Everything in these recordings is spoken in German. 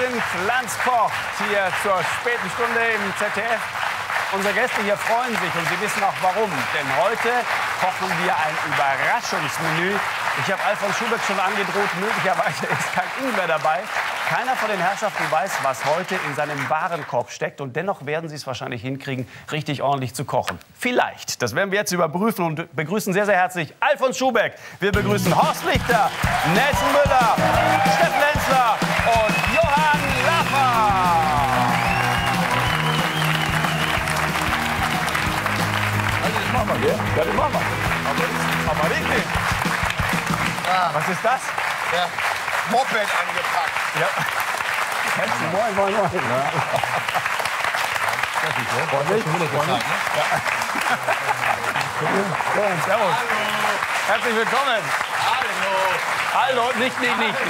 sind Lanz kocht hier zur späten Stunde im ZDF. Unsere Gäste hier freuen sich und sie wissen auch warum. Denn heute kochen wir ein Überraschungsmenü. Ich habe Alfons Schubeck schon angedroht, möglicherweise ist kein Ingwer dabei. Keiner von den Herrschaften weiß, was heute in seinem Warenkorb steckt. Und dennoch werden sie es wahrscheinlich hinkriegen, richtig ordentlich zu kochen. Vielleicht. Das werden wir jetzt überprüfen und begrüßen sehr, sehr herzlich Alfons Schubeck. Wir begrüßen Horst Lichter, Nelson Müller, Steffen Hensler und Johann Laffer. Ja, das machen wir. Aber richtig. Ja. Was ist das? Ja, Moped angepackt. Ja. Moin, moin, moin. Ja. Servus. Herzlich willkommen. Hallo. Hallo, nicht.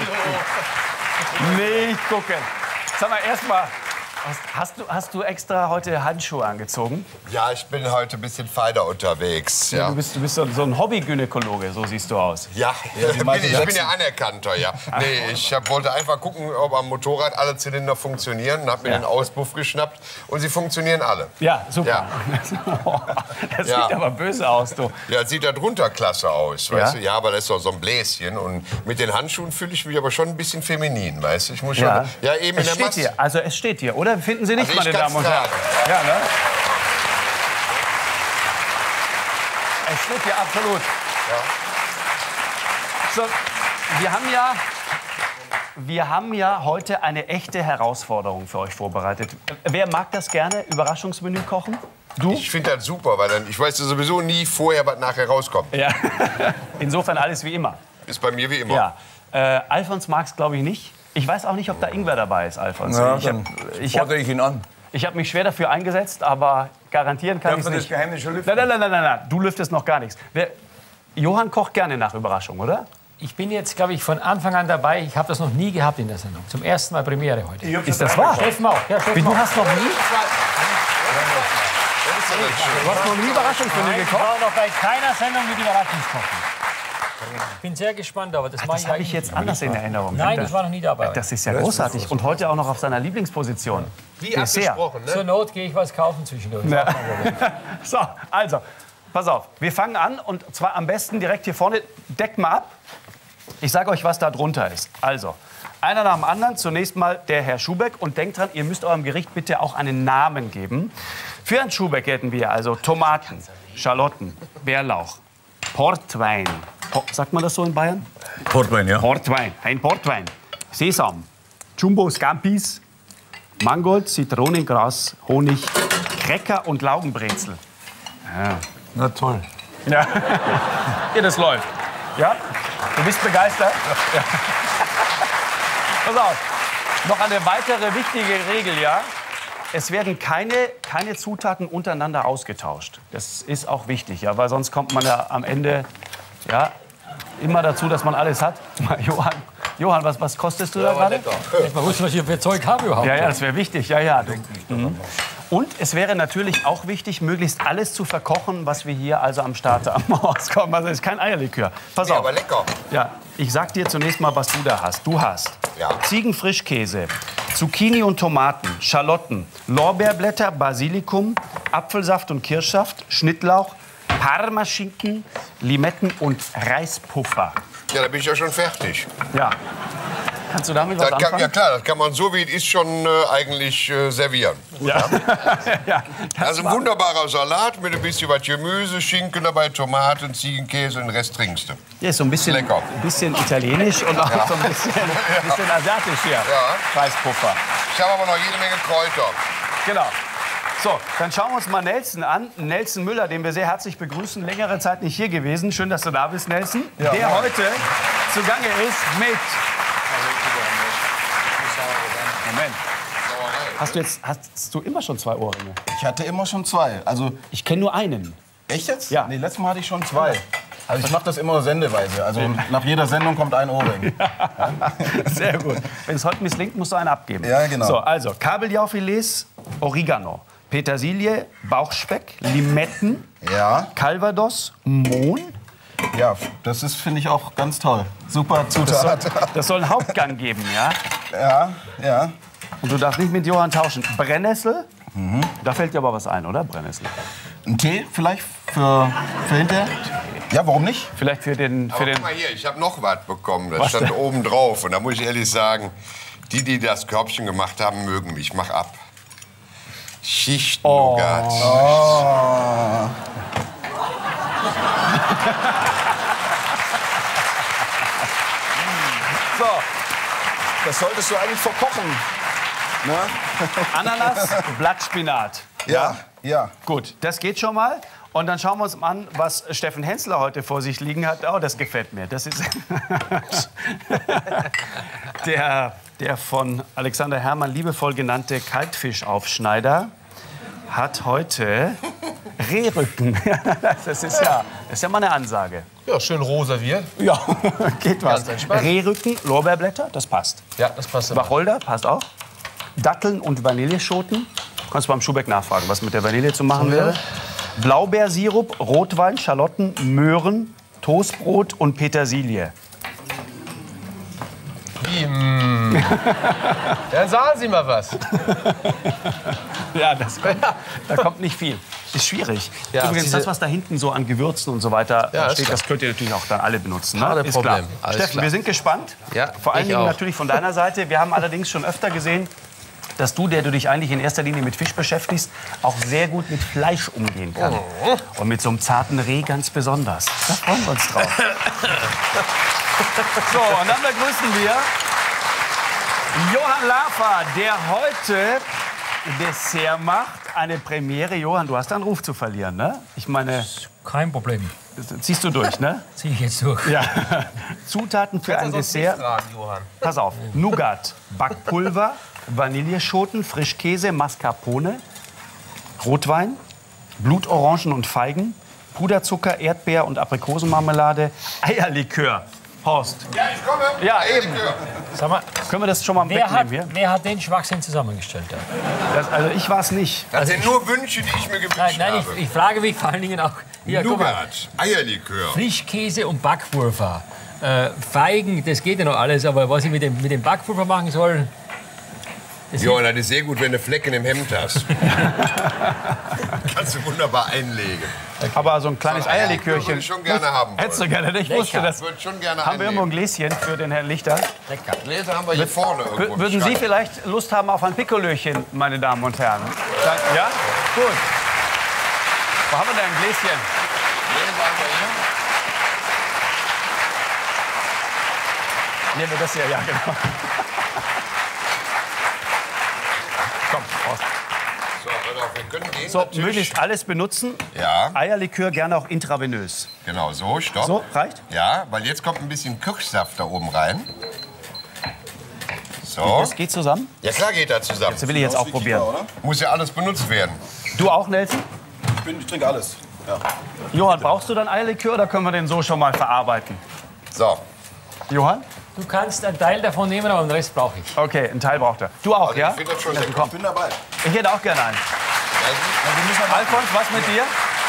Nicht gucken. Sag mal, erstmal. Hast du extra heute Handschuhe angezogen? Ja, ich bin heute ein bisschen feiner unterwegs. Ja. Du bist so ein Hobbygynäkologe, so siehst du aus. Ja, ich bin ja anerkannter, ja. Nee, ich wollte einfach gucken, ob am Motorrad alle Zylinder funktionieren. Hab mir den Auspuff geschnappt und sie funktionieren alle. Ja, super. Ja. Das sieht aber böse aus, du. Ja, sieht da drunter klasse aus, weißt du? Ja, aber das ist doch so ein Bläschen. Und mit den Handschuhen fühle ich mich aber schon ein bisschen feminin, weißt du? Ich muss schon, eben in der Masse. Es steht hier, oder? Finden Sie nicht, also meine Damen und Herren? Ja, ne? Es steht hier absolut. Ja. So, wir haben ja heute eine echte Herausforderung für euch vorbereitet. Wer mag das gerne, Überraschungsmenü kochen? Du? Ich finde das super, weil dann, ich weiß ja sowieso nie vorher, was nachher rauskommt. Ja. Insofern alles wie immer. Ist bei mir wie immer. Ja. Alfons mag es, glaube ich, nicht. Ich weiß auch nicht, ob da Ingwer dabei ist, Alfons. Ja, ich fordere ihn an. Ich habe mich schwer dafür eingesetzt, aber garantieren kann ich es nicht. Das Geheimnis schon lüften? Nein, du lüftest noch gar nichts. Johann kocht gerne nach Überraschung, oder? Ich bin jetzt, glaube ich, von Anfang an dabei. Ich habe das noch nie gehabt in der Sendung. Zum ersten Mal Premiere heute. Ist das wahr? Steffen auch. Ja, Steffen Du auch. hast noch nie? Du hast noch nie Überraschungsmenü Ich gekocht? war noch bei keiner Sendung mit Überraschungskochen. Ich bin sehr gespannt, aber das mache ich Das habe ich jetzt anders in Erinnerung. Nein, ich war noch nie dabei. Das ist ja großartig. Und heute auch noch auf seiner Lieblingsposition. Wie abgesprochen, ne? Zur Not gehe ich was kaufen zwischendurch. Ja. So, also, pass auf. Wir fangen an und zwar am besten direkt hier vorne. Deckt mal ab. Ich sage euch, was da drunter ist. Also, einer nach dem anderen. Zunächst mal der Herr Schubeck. Und denkt dran, ihr müsst eurem Gericht bitte auch einen Namen geben. Für Herrn Schubeck hätten wir also Tomaten, Schalotten, Bärlauch, Portwein. Sagt man das so in Bayern? Portwein, ja. Portwein, ein Portwein. Sesam, Jumbo Scampis, Mangold, Zitronengras, Honig, Cracker und Laugenbrezel. Ja. Na toll. Ja. Ja, das läuft. Ja? Du bist begeistert? Ja. Pass auf. Noch eine weitere wichtige Regel, ja? Es werden keine Zutaten untereinander ausgetauscht. Das ist auch wichtig, ja, weil sonst kommt man ja am Ende immer dazu, dass man alles hat. Johann, was kostest du da gerade? Mal wissen, was ich für Zeug habe überhaupt. Ja, das wäre wichtig. Ja. Und es wäre natürlich auch wichtig, möglichst alles zu verkochen, was wir hier also am Start rauskommen. Also das ist kein Eierlikör. Pass auf. Aber lecker. Ja, ich sag dir zunächst mal, was du da hast. Du hast Ziegenfrischkäse, Zucchini und Tomaten, Schalotten, Lorbeerblätter, Basilikum, Apfelsaft und Kirschsaft, Schnittlauch, Parmaschinken, Limetten und Reispuffer. Ja, da bin ich ja schon fertig. Ja. Kannst du damit was anfangen? Ja klar, das kann man so wie es ist schon eigentlich servieren. Ja. Ja, Also ein wunderbarer Salat mit ein bisschen was Gemüse, Schinken dabei, Tomaten, Ziegenkäse und den Rest trinkst du. Ja, ist so ein bisschen, Lecker. bisschen italienisch und auch so ein bisschen asiatisch hier. Ja. Reispuffer. Ich habe aber noch jede Menge Kräuter. Genau. So, dann schauen wir uns mal Nelson an. Nelson Müller, den wir sehr herzlich begrüßen. Längere Zeit nicht hier gewesen. Schön, dass du da bist, Nelson. Ja, der heute zugange ist mit... Moment. Hast du immer schon 2 Ohrringe? Ich hatte immer schon 2. Also, Ich kenne nur einen. echt jetzt? Ja. Nee, letztes Mal hatte ich schon 2. Also ich mache das immer sendeweise. Also nach jeder Sendung kommt ein Ohrring. Sehr gut. Wenn es heute misslingt, musst du einen abgeben. Ja, genau. So, also Kabeljaufilets, Oregano, Petersilie, Bauchspeck, Limetten, Ja, Calvados, Mohn. ja, das ist, finde ich, auch ganz toll. Super Zutat. Das soll einen Hauptgang geben, ja? Ja, ja. Und du darfst nicht mit Johann tauschen. Brennnessel? Da fällt dir aber was ein, oder? Brennnessel. Ein Tee vielleicht für hinterher? Ja, warum nicht? Vielleicht für den... Aber guck mal hier, ich habe noch was bekommen. Das stand oben drauf. Und da muss ich ehrlich sagen, die das Körbchen gemacht haben, mögen mich. Mach ab. Schicht-Nougat. Oh. So, Das solltest du eigentlich verkochen. Ne? Ananas, Blattspinat. Ja, ja. Gut, das geht schon mal. Und dann schauen wir uns an, was Steffen Hensler heute vor sich liegen hat. Oh, das gefällt mir. Das ist der von Alexander Herrmann liebevoll genannte Kalbfischaufschneider hat heute Rehrücken. Das ist ja mal eine Ansage. Ja, schön roh serviert. Ja, geht was. Ganz entspannt. Rehrücken, Lorbeerblätter, das passt. Ja, das passt aber. Wacholder, passt auch. Datteln und Vanilleschoten. Kannst du beim Schubeck nachfragen, was mit der Vanille zu machen wäre. Blaubeersirup, Rotwein, Schalotten, Möhren, Toastbrot und Petersilie. Dann sagen Sie mal was. Ja, da kommt nicht viel. Ist schwierig. Ja, Übrigens, diese- das, was da hinten so an Gewürzen und so weiter Ja, ist steht, klar. das könnt ihr natürlich auch dann alle benutzen. Ne? Keine Ist klar. Problem. Alles Steffen, klar. wir sind gespannt. Ja, Vor allen ich Dingen auch. natürlich von deiner Seite. Wir haben allerdings schon öfter gesehen, dass du, der du dich eigentlich in erster Linie mit Fisch beschäftigst, auch sehr gut mit Fleisch umgehen kannst. Und mit so einem zarten Reh ganz besonders. Da freuen wir uns drauf. So, und dann begrüßen wir Johann Lafer, der heute Dessert macht. Eine Premiere. Johann, du hast einen Ruf zu verlieren, ne? Ich meine, Kein Problem. ziehst du durch, ne? Ziehe ich jetzt durch. Ja. Zutaten für ein Dessert. Fragen, Johann. Pass auf. Nougat, Backpulver, Vanilleschoten, Frischkäse, Mascarpone, Rotwein, Blutorangen und Feigen, Puderzucker, Erdbeer- und Aprikosenmarmelade, Eierlikör. Horst. Ja, ich komme. Ja, eben. Sag mal, Können wir das schon mal wegnehmen hier? wer hat den Schwachsinn zusammengestellt? Da? Also ich war es nicht. Das sind nur Wünsche, die ich mir gewünscht Nein, habe. ich frage mich vor allen Dingen auch. Hier, guck mal. Nougat, Eierlikör. Frischkäse und Backpulver. Feigen, das geht ja noch alles, aber was ich mit dem Backpulver machen soll, Johann, das ist sehr gut, wenn du Flecken im Hemd hast. Kannst du wunderbar einlegen. Aber so ein kleines Würde Eierlikörchen. ich schon gerne haben Hättest du wollen. gerne, ich wusste das. Ich würde schon gerne Haben wir irgendwo ein einnehmen. Gläschen für den Herrn Lichter? lecker. Gläser haben wir hier vorne irgendwo. im Würden Sie Schrank. vielleicht Lust haben auf ein Pikolöchen, meine Damen und Herren? Dann, ja? Gut. Wo haben wir denn ein Gläschen? Gläser haben wir hier. Nehmen wir das hier, ja, genau. Komm, raus. So, pass auf, wir können den So, natürlich- möglichst alles benutzen. Ja, Eierlikör gerne auch intravenös. genau, so, stopp. So, reicht? Ja, weil jetzt kommt ein bisschen Kirschsaft da oben rein. So. Das geht zusammen. Ja, klar geht das zusammen. Das will ich jetzt auch probieren. Oder? Muss ja alles benutzt werden. Du auch, Nelson? Ich trinke alles. Ja. Johann, brauchst du dann Eierlikör oder können wir den so schon mal verarbeiten? So. Johann? Du kannst einen Teil davon nehmen, aber den Rest brauche ich. Okay, einen Teil braucht er. Du auch, Also ja? ich finde das schon Nelson, lecker. komm. Ich bin dabei. Ich hätte auch gerne einen. Alfons, was mit dir?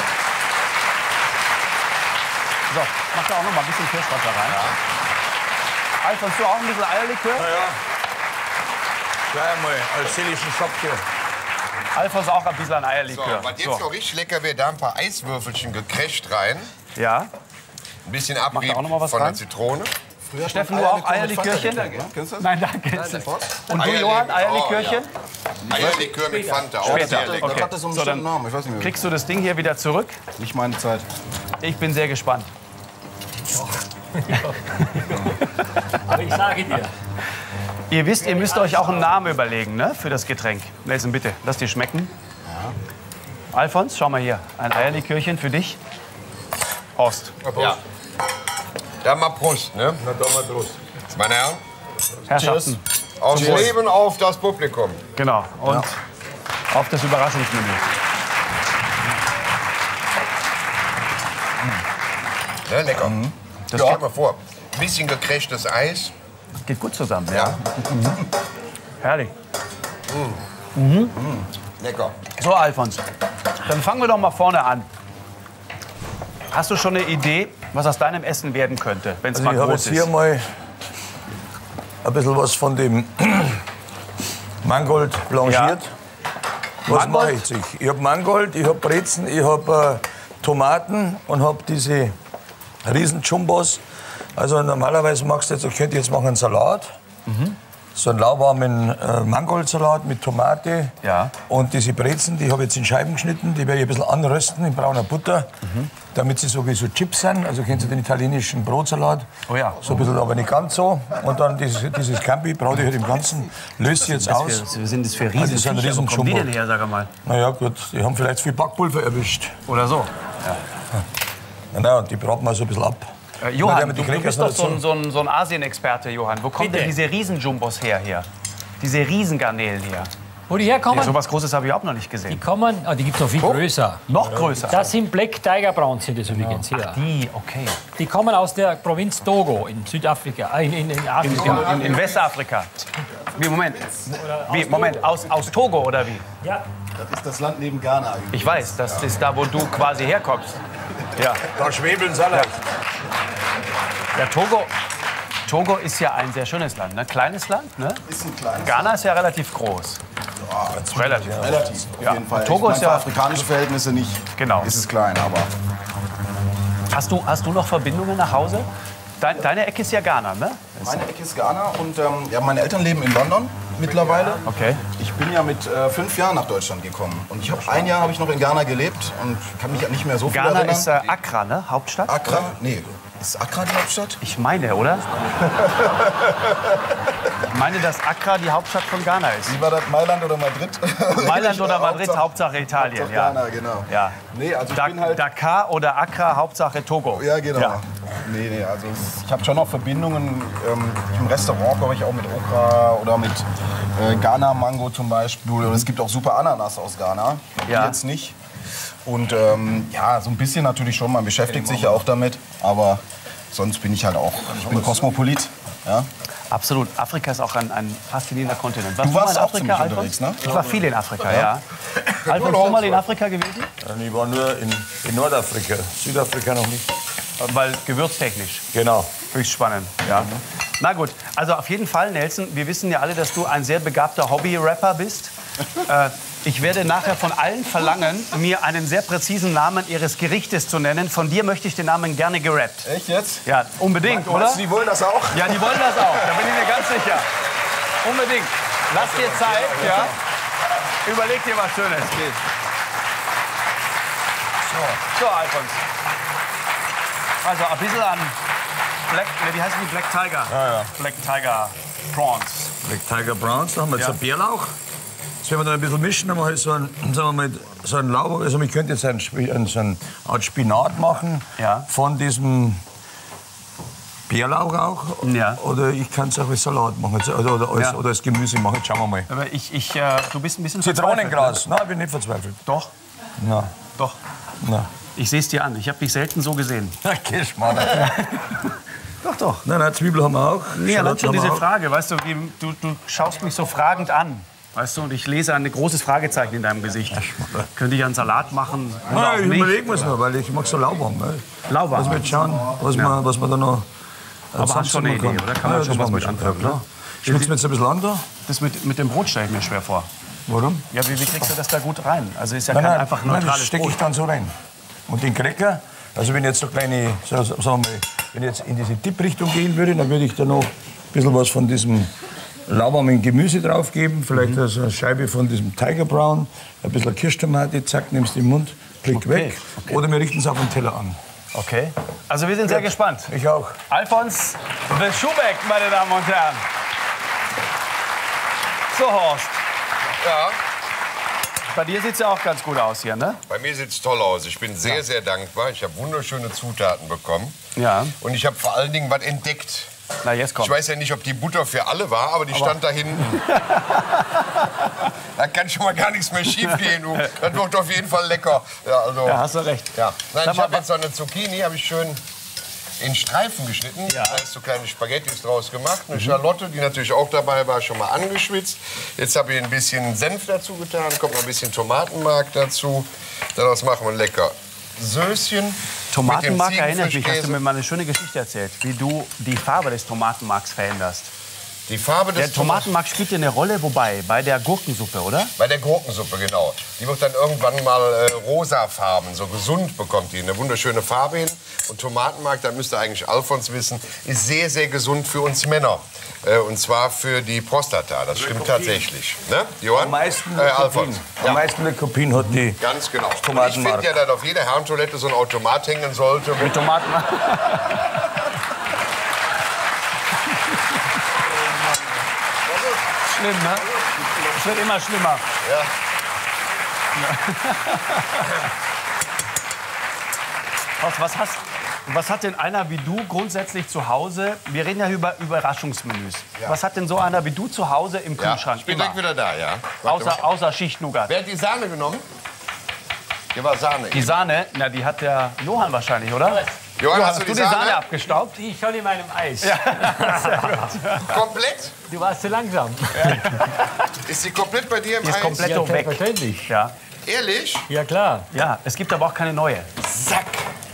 So, mach da auch noch mal ein bisschen Kirschwasser rein. Alfons, du auch ein bisschen Eierlikör? Gleich mal als seelischen Schock hier. Alfons auch ein bisschen So, Eierlikör. was jetzt noch richtig lecker wäre, da ein paar Eiswürfelchen gecrasht rein. Ja. Ein bisschen da Abrieb auch noch mal was von rein? der Zitrone. Steffen, du auch Eierlikörchen? Kennst du das? Nein, danke. Und du, Johann, Eierlikörchen? Eierlikör mit Fanta, auch Später. sehr lecker. Okay. Das hat so einen So, dann bestimmten Namen. Ich weiß nicht mehr. Kriegst du das Ding hier wieder zurück? Nicht meine Zeit. Ich bin sehr gespannt. Aber ich sage dir, Ihr wisst, ihr müsst euch auch einen Namen überlegen, ne, für das Getränk. Nelson, bitte, lass dir schmecken. Alfons, schau mal hier. Ein Eierlikörchen für dich. Horst. Ja. Da mal Prost, ne? Na, da mal Prost. Meine Herren, Herrschaften. aus Leben auf das Publikum. Genau. Und auf das Überraschungsmenü. Ne, lecker. Das Stell dir mal vor, ein bisschen gecrashtes Eis. geht gut zusammen. Ja, Herrlich. lecker. So, Alfons, dann fangen wir doch mal vorne an. Hast du schon eine Idee, was aus deinem Essen werden könnte, wenn es Also mal ich habe groß jetzt hier ist? mal ein bisschen was von dem Mangold blanchiert. Was mache ich jetzt? Ich habe Mangold, ich habe Brezen, ich habe Tomaten und habe diese riesen Jumbos. Also normalerweise machst du jetzt, ich könnte jetzt machen einen Salat. So einen lauwarmen Mangoldsalat mit Tomate. Ja. Und diese Brezen, die habe ich jetzt in Scheiben geschnitten. Die werde ich ein bisschen anrösten in brauner Butter, damit sie so wie so Chips sind. Also kennst du den italienischen Brotsalat? Oh ja. So ein bisschen, aber nicht ganz so. Und dann dieses Campi brauche ich halt im Ganzen. Löse ich jetzt aus. Wir sind das für Das ist ein Riesen. Wo kommen die Riesenjumbo. denn her, sag mal? Na ja, gut, die haben vielleicht viel Backpulver erwischt. Oder so. Na, und die braten wir so ein bisschen ab. Johann, damit die du bist Crackers doch nicht so ein Asien-Experte, Johann. Wo kommen denn diese Riesenjumbos her hier? Diese Riesengarnelen hier? Wo die herkommen? Ja, so was Großes habe ich auch noch nicht Die gesehen. kommen, die gibt es noch viel größer. Noch größer. Das sind Black Tiger Browns, sind das übrigens hier. Die, okay. Die kommen aus der Provinz Togo in Südafrika, in Afrika. In Westafrika. Wie, Moment. Moment, aus Togo oder wie? Ja. Das ist das Land neben Ghana. Ich weiß, das ist da, wo du quasi herkommst. Ja, Da schwebeln sie alle. ja Togo ist ja ein sehr schönes Land, ne? Kleines Land, ne? Ist ein kleines Ghana ist ja relativ groß. Relativ. relativ, auf Ja. jeden Fall. Togo Ich ist meine, ja- für afrikanische Verhältnisse nicht. Genau. Ist es klein, aber Hast du noch Verbindungen nach Hause? Deine Ecke ist ja Ghana, ne? meine Ecke ist Ghana und ja, meine Eltern leben in London mittlerweile. Okay. Ich bin ja mit 5 Jahren nach Deutschland gekommen und ein Jahr habe ich noch in Ghana gelebt und kann mich nicht mehr so viel Ghana erinnern. ist Accra, ne? Hauptstadt? Accra? Nee, ist Accra die Hauptstadt? Ich meine, oder? Ich meine, dass Accra die Hauptstadt von Ghana ist. Wie war das, Mailand oder Madrid? Mailand oder Madrid, Hauptsache Italien, Hauptsache ja. Ghana, genau. Ja. Nee, also ich bin halt... Dakar oder Accra, Hauptsache Togo. Ja, genau. Ja. Nee, also ich habe schon noch Verbindungen. Im Restaurant komme ich auch mit Okra oder mit Ghana-Mango zum Beispiel. Und es gibt auch super Ananas aus Ghana. Ja. Die jetzt nicht. Und ja, so ein bisschen natürlich schon. Man beschäftigt sich ja auch damit. Aber sonst bin ich halt auch, ich bin Kosmopolit. Ja. Absolut. Afrika ist auch ein faszinierender Kontinent. Du warst mal in auch ziemlich Alfons? unterwegs, ne? Ich war viel in Afrika, ja. Alfons, du mal in Afrika gewesen? Ich war nur in Nordafrika, Südafrika noch nicht. Weil gewürztechnisch. Genau. Höchst spannend, ja. Na gut, also auf jeden Fall, Nelson, wir wissen ja alle, dass du ein sehr begabter Hobby-Rapper bist. Ich werde nachher von allen verlangen, mir einen sehr präzisen Namen ihres Gerichtes zu nennen. Von dir möchte ich den Namen gerne gerappt. Echt jetzt? Ja, unbedingt, oder? Meinst du, die wollen das auch? Ja, die wollen das auch, da bin ich mir ganz sicher. Unbedingt. Lass dir Zeit, ja. Überleg dir was Schönes. So, Alfons. Also ein bisschen an wie heißen die? Black Tiger. Ja. Black Tiger Prawns. Black Tiger Browns, da haben wir jetzt Ja. einen Bärlauch. Das werden wir dann ein bisschen mischen, dann mache ich so einen, sagen wir mal, so einen Lauch. Also ich könnte jetzt so eine Art Spinat machen Ja. von diesem Bärlauch auch. Ja. Oder ich kann es auch als Salat machen oder als Gemüse machen. Jetzt schauen wir mal. Aber du bist ein bisschen Zitronengras. Nein, ich bin nicht verzweifelt. Doch, Na, doch. na. Ich sehe es dir an. Ich habe dich selten so gesehen. Okay, Schmarrn. Doch, doch. Nein, Zwiebel haben wir auch. Nee, allein Schalotten schon haben wir diese auch. Frage, weißt du, du schaust mich so fragend an. Weißt du, und ich lese ein großes Fragezeichen in deinem Gesicht. Könnte ich einen Salat machen? Oder auch Nein, ich nicht? überlege mir es noch, weil ich mag so lauwarm. Ne? Lauwarm. Lass mich jetzt schauen, was wir da noch. Aber hast schon eine Idee, oder? Kann man schon was mit anfangen, klar. ne? Schmeckt mir jetzt ein bisschen an da? Das mit dem Brot stelle ich mir schwer vor. Warum? Ja, wie kriegst du das da gut rein? Also ist ja Nein, kein nein, einfach nein, das neutrales stecke ich Brot. dann so rein. Und den Cracker, also wenn ich jetzt so kleine, sagen wir mal, wenn ich jetzt in diese Dip-Richtung gehen würde, dann würde ich da noch ein bisschen was von diesem lauwarmen Gemüse draufgeben. Vielleicht also eine Scheibe von diesem Tiger Brown, ein bisschen Kirschtomate, zack, nimmst du im Mund, klick weg. Oder wir richten es auf den Teller an. Okay. Also wir sind sehr gespannt. Ich auch. Alfons de Schubeck, meine Damen und Herren. So, Horst. Ja, Bei dir sieht es ja auch ganz gut aus hier, ne? bei mir sieht es toll aus. Ich bin sehr, sehr dankbar. Ich habe wunderschöne Zutaten bekommen. Ja. Und ich habe vor allen Dingen was entdeckt. Na, jetzt kommt. Ich weiß ja nicht, ob die Butter für alle war, aber die stand da hinten. Da kann schon mal gar nichts mehr schief gehen. Das wird auf jeden Fall lecker. Ja, also, Ja, hast du recht. ja. Nein, Sag ich mal, habe jetzt so eine Zucchini, habe ich schön in Streifen geschnitten. Ja. Da ist so kleine Spaghettis draus gemacht. Eine Schalotte, die natürlich auch dabei war, schon mal angeschwitzt. Jetzt habe ich ein bisschen Senf dazu getan, kommt noch ein bisschen Tomatenmark dazu. Daraus machen wir lecker Söschen. Tomatenmark mit dem erinnert mich, hast du Ziegenfischkäse. mir mal eine schöne Geschichte erzählt, wie du die Farbe des Tomatenmarks veränderst. Die Farbe des Der Tomatenmark spielt hier eine Rolle, wobei? Bei der Gurkensuppe, oder? Bei der Gurkensuppe, genau. Die wird dann irgendwann mal rosafarben, so gesund bekommt die eine wunderschöne Farbe hin. Und Tomatenmark, da müsste eigentlich Alfons wissen, ist sehr, sehr gesund für uns Männer. Und zwar für die Prostata, das stimmt tatsächlich. Ne, Johann? Am meisten Alfons. Am meisten Lycopin hat die Ganz genau. Und ich Tomatenmark. finde ja, dass auf jeder Herrentoilette so ein Automat hängen sollte. Mit Tomatenmark. Schlimm, ne? Es wird immer schlimmer. Ja. Was hat denn einer wie du grundsätzlich zu Hause? Wir reden ja über Überraschungsmenüs. Ja. Was hat denn so einer wie du zu Hause im Ja, Kühlschrank? ich bin Immer? direkt wieder da, ja. Warte mal. Außer Schicht-Nougat. Wer hat die Sahne genommen? Hier war Sahne. Die Sahne, na, die hat der Johann wahrscheinlich, oder? Johann, Hast du die Sahne abgestaubt? Ich schon in meinem Eis. Komplett? Du warst zu langsam. Ist die komplett bei dir im Die ist Eis? komplett Ja, weg. selbstverständlich. Ja. Ehrlich? Ja, klar. Ja, es gibt aber auch keine neue. Sack.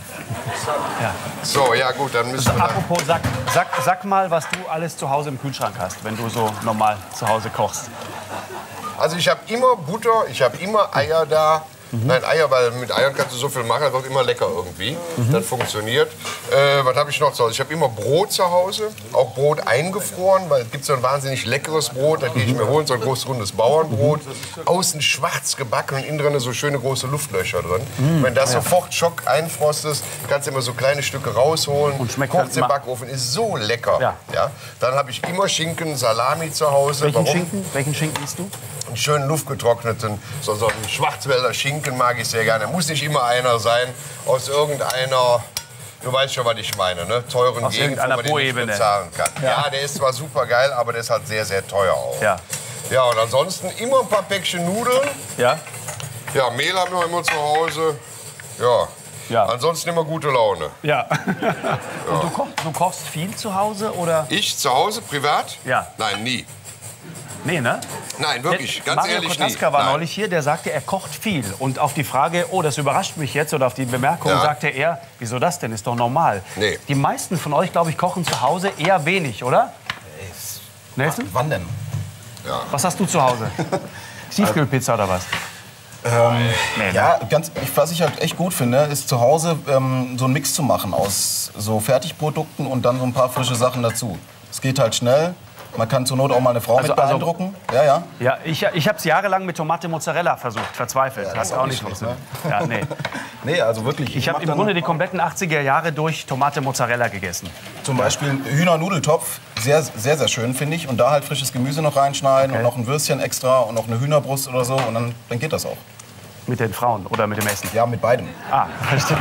So, ja gut, dann müssen wir dann... Apropos sag mal, was du alles zu Hause im Kühlschrank hast, wenn du so normal zu Hause kochst. Also ich habe immer Butter, ich habe immer Eier da. Nein, Eier, weil mit Eiern kannst du so viel machen, das wird immer lecker irgendwie. Das funktioniert. Was habe ich noch zu Hause? Ich habe immer Brot zu Hause, auch Brot eingefroren, weil es gibt so ein wahnsinnig leckeres Brot, da gehe ich mir holen, so ein großes rundes Bauernbrot. Außen schwarz gebacken und innen drin so schöne große Luftlöcher drin. Wenn das sofort Schock einfrostest, kannst du immer so kleine Stücke rausholen. Und schmeckt kochst halt im Backofen, ist so lecker. Ja. Ja? Dann habe ich immer Schinken, Salami zu Hause. Welchen Schinken isst du? Einen schönen luftgetrockneten, so einen Schwarzwälder Schinken mag ich sehr gerne. Muss nicht immer einer sein aus irgendeiner, du weißt schon, was ich meine, ne? Teuren Aus Gegend, wo irgendeiner man den nicht Poebene. bezahlen kann. Ja, der ist zwar super geil, aber der ist halt sehr, sehr teuer auch. Ja. Ja, und ansonsten immer ein paar Päckchen Nudeln. Ja? Ja, Mehl haben wir immer zu Hause. Ja. Ja. Ansonsten immer gute Laune. Ja. Und du kochst viel zu Hause, oder? Ich zu Hause, privat? Ja. Nein, nie. Nee, ne? Nein, wirklich, ganz Mario ehrlich Kotaska nie. war Nein. neulich hier, der sagte, er kocht viel. Und auf die Frage, oh, das überrascht mich jetzt, oder auf die Bemerkung, Ja. sagte er, wieso das denn? Ist doch normal. Nee. Die meisten von euch, glaube ich, kochen zu Hause eher wenig, oder? Nelson? Wann denn? Was hast du zu Hause? Tiefkühlpizza oder was? Nee, ne? Ja, was ich halt echt gut finde, ist zu Hause so einen Mix zu machen aus so Fertigprodukten und dann so ein paar frische Sachen dazu. Es geht halt schnell. Man kann zur Not auch mal eine Frau mit beeindrucken. Ja, ja. Ja, ich habe es jahrelang mit Tomate Mozzarella versucht, verzweifelt. Hat auch nicht funktioniert. Ja, nee. Nee, also wirklich. Ich habe im Grunde die kompletten 80er Jahre durch Tomate Mozzarella gegessen. Zum Beispiel Hühnernudeltopf, sehr, sehr, sehr schön, finde ich. Und da halt frisches Gemüse noch reinschneiden und noch ein Würstchen extra und noch eine Hühnerbrust oder so. Und dann geht das auch. Mit den Frauen oder mit dem Essen? Ja, mit beidem. Ah, verstehe.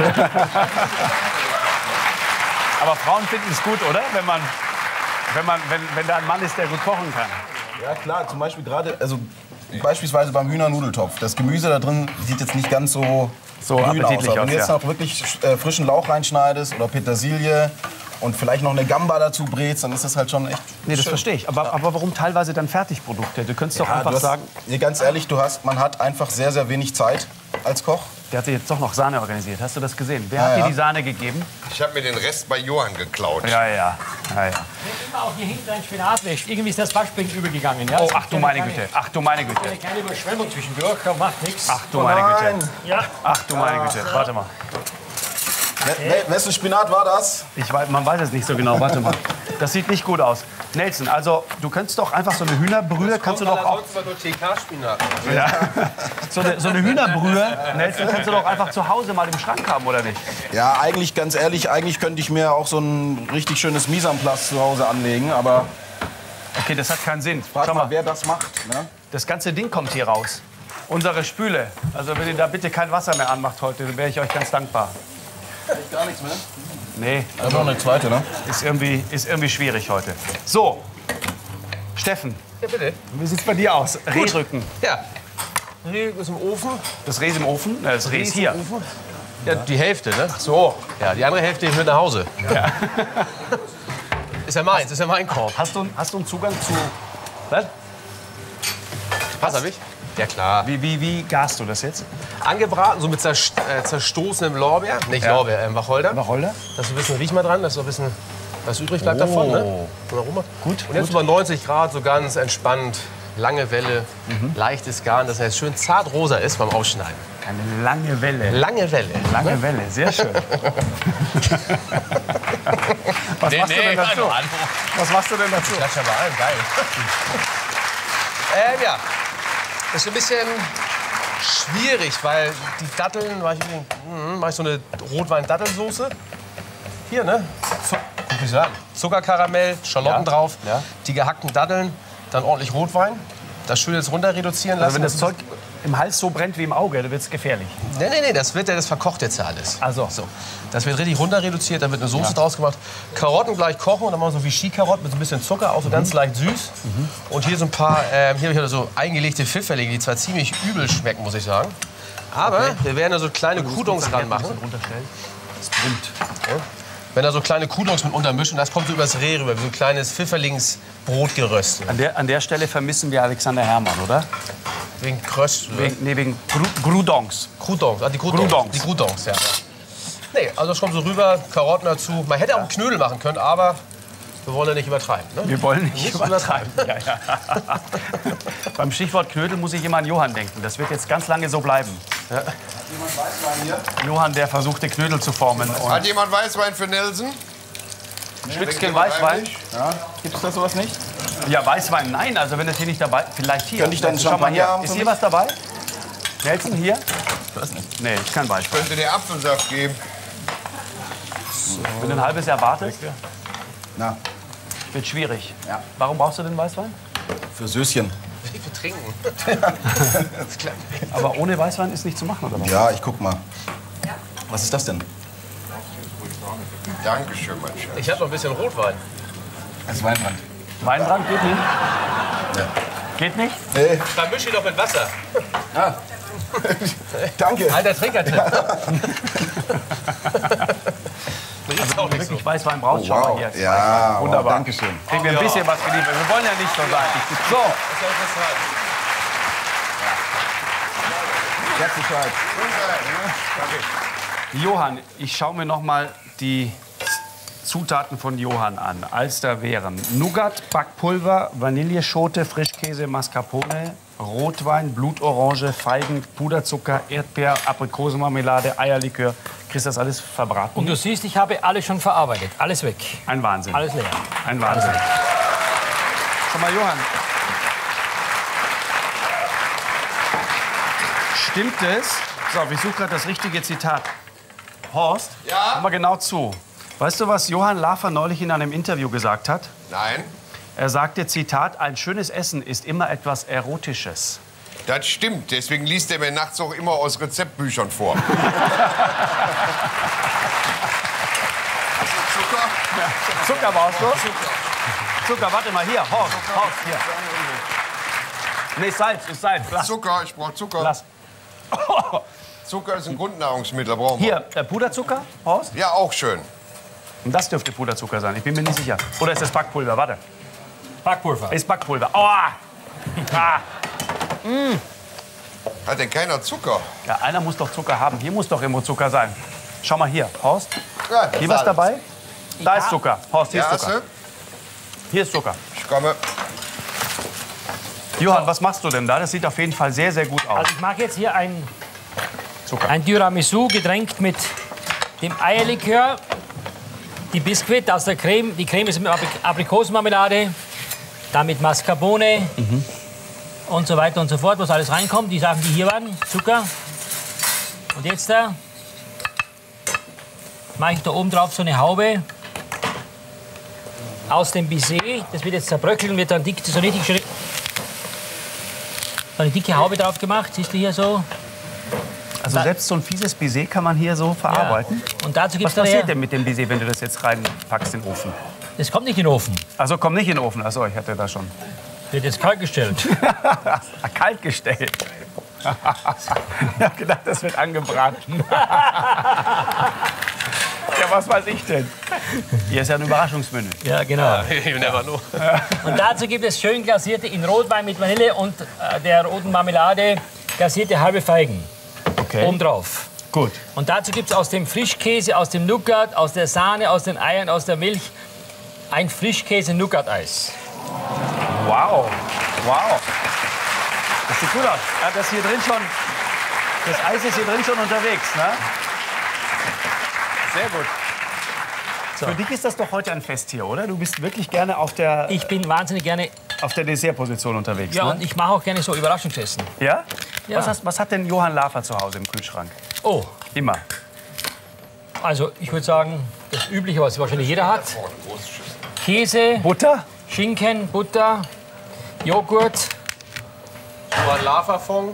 Aber Frauen finden es gut, oder? Wenn da ein Mann ist, der gut kochen kann. Ja, klar. Zum Beispiel gerade, also beispielsweise beim Hühnernudeltopf. Das Gemüse da drin sieht jetzt nicht ganz so grün appetitlich aus. Aber aus, wenn du jetzt ja. noch wirklich frischen Lauch reinschneidest oder Petersilie und vielleicht noch eine Gamba dazu brätst, dann ist das halt schon echt Nee, das schön. verstehe ich. Aber warum teilweise dann Fertigprodukte? Du könntest doch Ja, einfach du hast, sagen, nee, ganz ehrlich, man hat einfach sehr, sehr wenig Zeit als Koch. der hat sich jetzt doch noch Sahne organisiert. Hast du das gesehen? Wer Ja, hat dir ja. die Sahne gegeben? Ich habe mir den Rest bei Johann geklaut. Ja. Immer auch hier hinten ein Spinat wäscht. Irgendwie ist das Waschbecken übergegangen. Ja? Oh, Es ach gibt du eine meine kleine- Güte. Ach du meine Güte. Eine kleine Überschwemmung zwischendurch, aber macht nichts. Ach du meine Güte. Ja. Ach du meine Güte. Warte mal. Wessen Spinat war das? Man weiß es nicht so genau. Warte mal. Das sieht nicht gut aus. Nelson, also du könntest doch einfach so eine Hühnerbrühe, kannst du doch auch... TK-Spinat. Ja. So eine Hühnerbrühe, Nelson, kannst du doch einfach zu Hause mal im Schrank haben, oder nicht? Ja, eigentlich, ganz ehrlich, eigentlich könnte ich mir auch so ein richtig schönes Mise en place zu Hause anlegen, aber Okay, das hat keinen Sinn. frag Schau mal, mal, wer das macht. Ne? das ganze Ding kommt hier raus. Unsere Spüle. Also wenn ihr da bitte kein Wasser mehr anmacht heute, dann wäre ich euch ganz dankbar. Gar nichts mehr. Nee, Da noch eine zweite, ne? ist irgendwie schwierig heute. So, Steffen, Ja, bitte. wie sieht's bei dir aus? Rehrücken. Ja. Reh ist im Ofen. Das Reh ist im Ofen? Das Reh ist hier. Ja, die Hälfte, ne? So. Ja, die andere Hälfte mit nach Hause. Ja. Ist ja meins, ist ja mein Korb. Hast du einen Zugang zu... Was? Pass hab ich? Ja, klar. Wie garst du das jetzt? Angebraten, so mit zerstoßenem Lorbeer. Nicht Ja. Lorbeer, Wacholder. Wacholder? Das ist ein bisschen, riech mal dran, das ist so ein bisschen Was übrig bleibt davon, ne? Gut. Und jetzt über 90 Grad, so ganz entspannt. Lange Welle, leichtes Garn, dass er schön zart rosa ist beim Ausschneiden. Eine lange Welle. Lange Welle. Lange Welle, sehr schön. Was machst du denn dazu? Was machst du denn dazu? Das ist ja bei allem geil. Ja, das ist ein bisschen schwierig, weil die Datteln, mache ich so eine Rotwein-Dattelsoße. Hier, ne? Zuckerkaramell, Schalotten drauf, die gehackten Datteln, dann ordentlich Rotwein. Das schön jetzt runter reduzieren lassen. Also wenn das Zeug im Hals so brennt wie im Auge, dann wird es gefährlich. Nee, das verkocht jetzt ja alles. Also. So. Das wird richtig runter reduziert, dann wird eine Soße draus gemacht. Karotten gleich kochen und dann machen wir so Vichy-Karotten mit so ein bisschen Zucker, auch so ganz leicht süß. Und hier so ein paar, hier habe ich so eingelegte Pfifferlinge, die zwar ziemlich übel schmecken, muss ich sagen. Aber wir werden da so kleine Kudons ranmachen. Das brennt. Ja. Wenn da so kleine Kudons mit untermischen, das kommt so übers Reh rüber, wie so ein kleines Pfifferlingsbrotgeröst. An der Stelle vermissen wir Alexander Herrmann, oder? Wegen Kröst, Wegen Croutons. Croutons, die Croutons. Die Croutons, ja. Nee, also das kommt so rüber, Karotten dazu. Man hätte auch einen Knödel machen können, aber wir wollen ja nicht übertreiben. Ne? Wir wollen nicht übertreiben. Ja. Beim Stichwort Knödel muss ich immer an Johann denken. Das wird jetzt ganz lange so bleiben. Ja. Jemand Weißwein hier? Johann, der versuchte Knödel zu formen. Hat jemand Weißwein für Nelson? Stückchen Weißwein? Ja. Gibt es da sowas nicht? Ja, Weißwein, nein. Also wenn das hier nicht dabei vielleicht hier. Könnte ich dann Schau mal hier. Champagner haben Ist für hier mich? was dabei? Nelson, hier? Ich weiß nicht. Nee, ist kein Weißwein. Könnte der Apfelsaft geben? Wenn du ein halbes Jahr wartest, Na, wird schwierig. Ja. Warum brauchst du den Weißwein? für Söschen. Wir trinken. Aber ohne Weißwein ist nicht zu machen, oder was? Ja, ich guck mal. Was ist das denn? Dankeschön, mein Schatz. Ich habe noch ein bisschen Rotwein. Das ist Weinbrand. Weinbrand geht nicht? Ja. Geht nicht? Nee. Dann mische ich doch mit Wasser. Danke. Alter Trinkertipp. Ist auch nicht so. Wirklich Weißwein brauchst du schon mal hier. Ja, Wunderbar. wow, danke schön. Kriegen wir ein bisschen was geliefert. Wir wollen ja nicht so sein. So, Herzlichkeit. Johann, ich schaue mir noch mal die Zutaten von Johann an. Alster wären Nougat, Backpulver, Vanilleschote, Frischkäse, Mascarpone, Rotwein, Blutorange, Feigen, Puderzucker, Erdbeer, Aprikosenmarmelade, Eierlikör. Kriegst du das alles verbraten? Und du siehst, ich habe alles schon verarbeitet. Alles weg. Ein Wahnsinn. Alles leer. Ein Wahnsinn. Schau mal, Johann. Stimmt es? So, ich suche gerade das richtige Zitat. Horst, Ja? hör mal genau zu. Weißt du, was Johann Lafer neulich in einem Interview gesagt hat? Nein, Er sagte, Zitat, ein schönes Essen ist immer etwas Erotisches. das stimmt. Deswegen liest er mir nachts auch immer aus Rezeptbüchern vor. Hast du Zucker? Zucker brauchst du? Zucker, warte mal, hier, Horst, hier. Nee, Salz, ist Salz. Lass. Zucker, ich brauche Zucker. Lass. Zucker ist ein Grundnahrungsmittel, brauchen wir. Hier, der Puderzucker, Horst. Ja, auch schön. Und das dürfte Puderzucker sein, ich bin mir nicht sicher. Oder ist das Backpulver? Warte. Backpulver. Ist Backpulver. Oh! Ah. Hat denn keiner Zucker? Ja, einer muss doch Zucker haben. Hier muss doch irgendwo Zucker sein. Schau mal hier, Horst. Ja, Hier was Salz. dabei? Da ist Zucker. Horst, hier Ja, ist hast Zucker. du? Hier ist Zucker. Ich komme. Johann, was machst du denn da? Das sieht auf jeden Fall sehr, sehr gut aus. Also ich mache jetzt hier ein Zucker. Tiramisu getränkt mit dem Eierlikör, die Biskuit aus der Creme. Die Creme ist mit Aprikosenmarmelade, dann mit Mascarpone und so weiter und so fort, was alles reinkommt. Die Sachen, die hier waren, Zucker. Und jetzt da mache ich da oben drauf so eine Haube aus dem Baiser. Das wird jetzt zerbröckeln, wird dann dick, so richtig schön. So eine dicke Haube drauf gemacht, siehst du hier so. Also selbst so ein fieses Baiser kann man hier so verarbeiten. Ja. Und dazu Was gibt's dann passiert denn mit dem Baiser, wenn du das jetzt reinpackst in den Ofen? Das kommt nicht in den Ofen. Also komm nicht in den Ofen. Achso, ich hatte da schon. Wird jetzt kalt gestellt. Kalt gestellt. Ich hab gedacht, das wird angebraten. Ja, was weiß ich denn? Hier ist ja ein Überraschungsmenü. Ja, genau. You never know. Und dazu gibt es schön glasierte in Rotwein mit Vanille und der roten Marmelade glasierte halbe Feigen. Okay. Obendrauf. Gut. Und dazu gibt es aus dem Frischkäse, aus dem Nougat, aus der Sahne, aus den Eiern, aus der Milch ein Frischkäse-Nougat-Eis. Wow, wow. Das sieht gut aus. Ja, das hier drin schon, das Eis ist hier drin schon unterwegs, ne? Sehr gut. Für dich ist das doch heute ein Fest hier, oder? Du bist wirklich gerne auf der Ich bin wahnsinnig gerne, Dessertposition unterwegs, ja, ne? und ich mache auch gerne so Überraschungsessen. Ja? Ja. Was hat denn Johann Lafer zu Hause im Kühlschrank? Oh, Immer. also ich würde sagen, das Übliche, was wahrscheinlich jeder hat. Käse, Butter? Schinken, Butter, Joghurt. So ein Lava-Fond.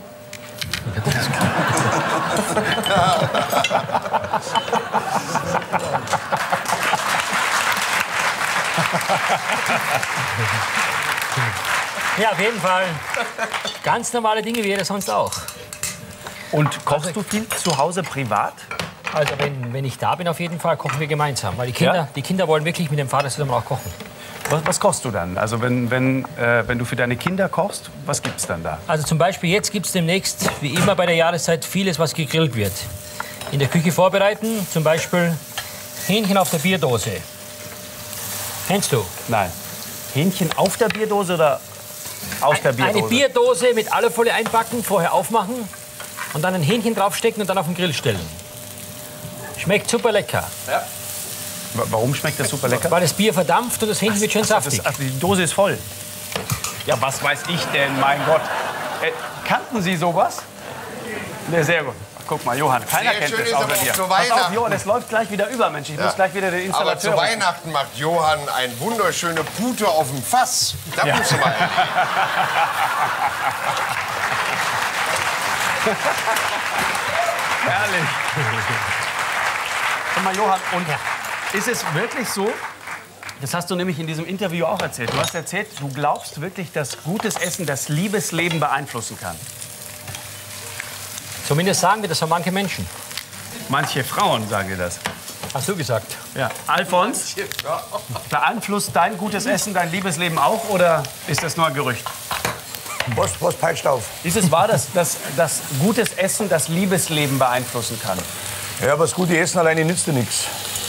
Ja, auf jeden Fall. Ganz normale Dinge wie jeder sonst auch. Und kochst du viel zu Hause privat? Also wenn ich da bin, auf jeden Fall kochen wir gemeinsam. Weil Ja? die Kinder wollen wirklich mit dem Vater zusammen auch kochen. Was kochst du dann? Also wenn du für deine Kinder kochst, was gibt's dann da? Also zum Beispiel jetzt gibt es demnächst, wie immer bei der Jahreszeit, vieles, was gegrillt wird. In der Küche vorbereiten, zum Beispiel Hähnchen auf der Bierdose. Kennst du? Nein. Hähnchen auf der Bierdose oder aus der Bierdose? Eine Bierdose mit Alufolie einpacken, vorher aufmachen und dann ein Hähnchen draufstecken und dann auf den Grill stellen. Schmeckt super lecker, Warum schmeckt das super lecker? weil das Bier verdampft und das Hähnchen wird schön saftig. Die Dose ist voll. Ja, was weiß ich denn, mein Gott. Kannten Sie sowas? Ne, sehr gut. Guck mal, Johann, keiner Sehr kennt schön das ist außer aber auch dir. zu Pass auf, Weihnachten. Johann, es läuft gleich wieder über, Mensch. Ich muss gleich wieder den Aber Installateur zu rufen. Weihnachten macht Johann eine wunderschöne Pute auf dem Fass. Da musst du mal. Herrlich. Guck mal, Johann, und ist es wirklich so, das hast du nämlich in diesem Interview auch erzählt, du hast erzählt, du glaubst wirklich, dass gutes Essen das Liebesleben beeinflussen kann? Zumindest sagen wir das von manchen Menschen. Manche Frauen sagen dir das. Hast du gesagt? Ja. Alfons, beeinflusst dein gutes Essen dein Liebesleben auch oder ist das nur ein Gerücht? Was peitscht auf? Ist es wahr, dass gutes Essen das Liebesleben beeinflussen kann? Ja, aber das gute Essen alleine nützt dir nichts.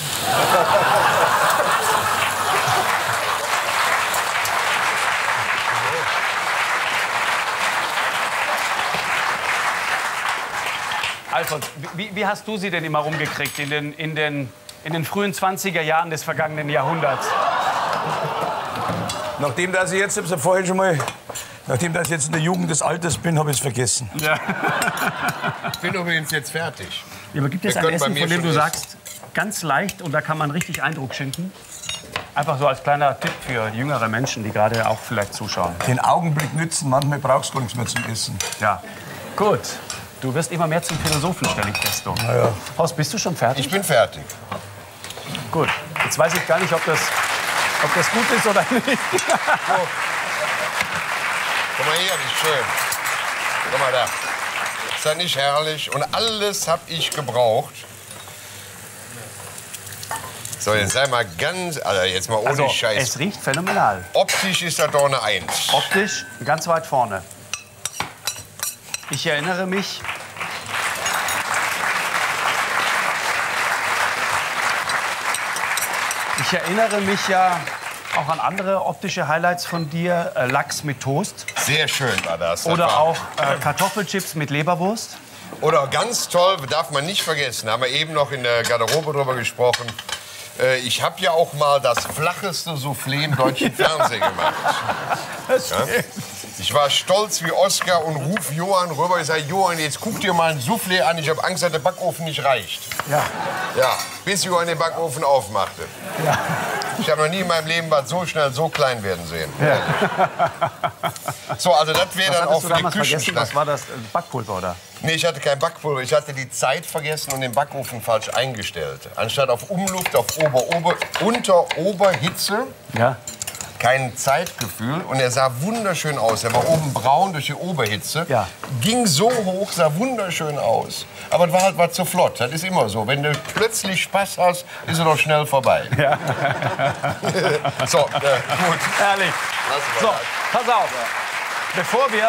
Alfons, wie hast du sie denn immer rumgekriegt in den frühen 20er Jahren des vergangenen Jahrhunderts? Nachdem dass ich jetzt, vorhin schon mal, nachdem dass ich jetzt in der Jugend des Alters bin, habe ich es vergessen. Ja. Ich bin übrigens jetzt fertig. Ja, aber gibt es Wir ein können bei Essen, mir von dem schon du essen. sagst, ganz leicht und da kann man richtig Eindruck schinden? Einfach so als kleiner Tipp für jüngere Menschen, die gerade auch vielleicht zuschauen. Den Augenblick nützen, manchmal brauchst du gar nichts mehr zum Essen. Ja. Gut. Du wirst immer mehr zum Philosophen, stelle ich fest. Du. Ja. Horst, bist du schon fertig? Ich bin fertig. Gut. Jetzt weiß ich gar nicht, ob das gut ist oder nicht. Guck mal hier, wie schön. Guck mal da. Ist das nicht herrlich? Und alles habe ich gebraucht. So, jetzt sei mal ganz, also jetzt mal ohne Also, Scheiß. es riecht phänomenal. Optisch ist das doch eine Eins. Optisch ganz weit vorne. Ich erinnere mich. Ich erinnere mich ja auch an andere optische Highlights von dir. Lachs mit Toast. Sehr schön war das. Das Oder war- auch Kartoffelchips mit Leberwurst. Oder ganz toll, darf man nicht vergessen, haben wir eben noch in der Garderobe drüber gesprochen. Ich habe ja auch mal das flacheste Soufflé im deutschen Fernsehen gemacht. Ja? Ich war stolz wie Oscar und ruf Johann rüber. Ich sage, Johann, jetzt guck dir mal ein Soufflé an. Ich habe Angst, dass der Backofen nicht reicht. Ja. Ja, bis Johann den Backofen aufmachte. Ja. Ich habe noch nie in meinem Leben was so schnell so klein werden sehen. So, also das wäre Was dann auch hattest du für die damals vergessen? Küchenschlacht. Was war das? Backpulver, oder? Nee, ich hatte kein Backpulver. Ich hatte die Zeit vergessen und den Backofen falsch eingestellt. Anstatt auf Umluft, auf Unter-Oberhitze. Ja. Kein Zeitgefühl. Und er sah wunderschön aus. Er war oben braun durch die Oberhitze. Ja. Ging so hoch, sah wunderschön aus. Aber es war halt was zu flott. Das ist immer so. Wenn du plötzlich Spaß hast, ist er doch schnell vorbei. Ja. So, gut. Herrlich. So, pass auf. Bevor wir,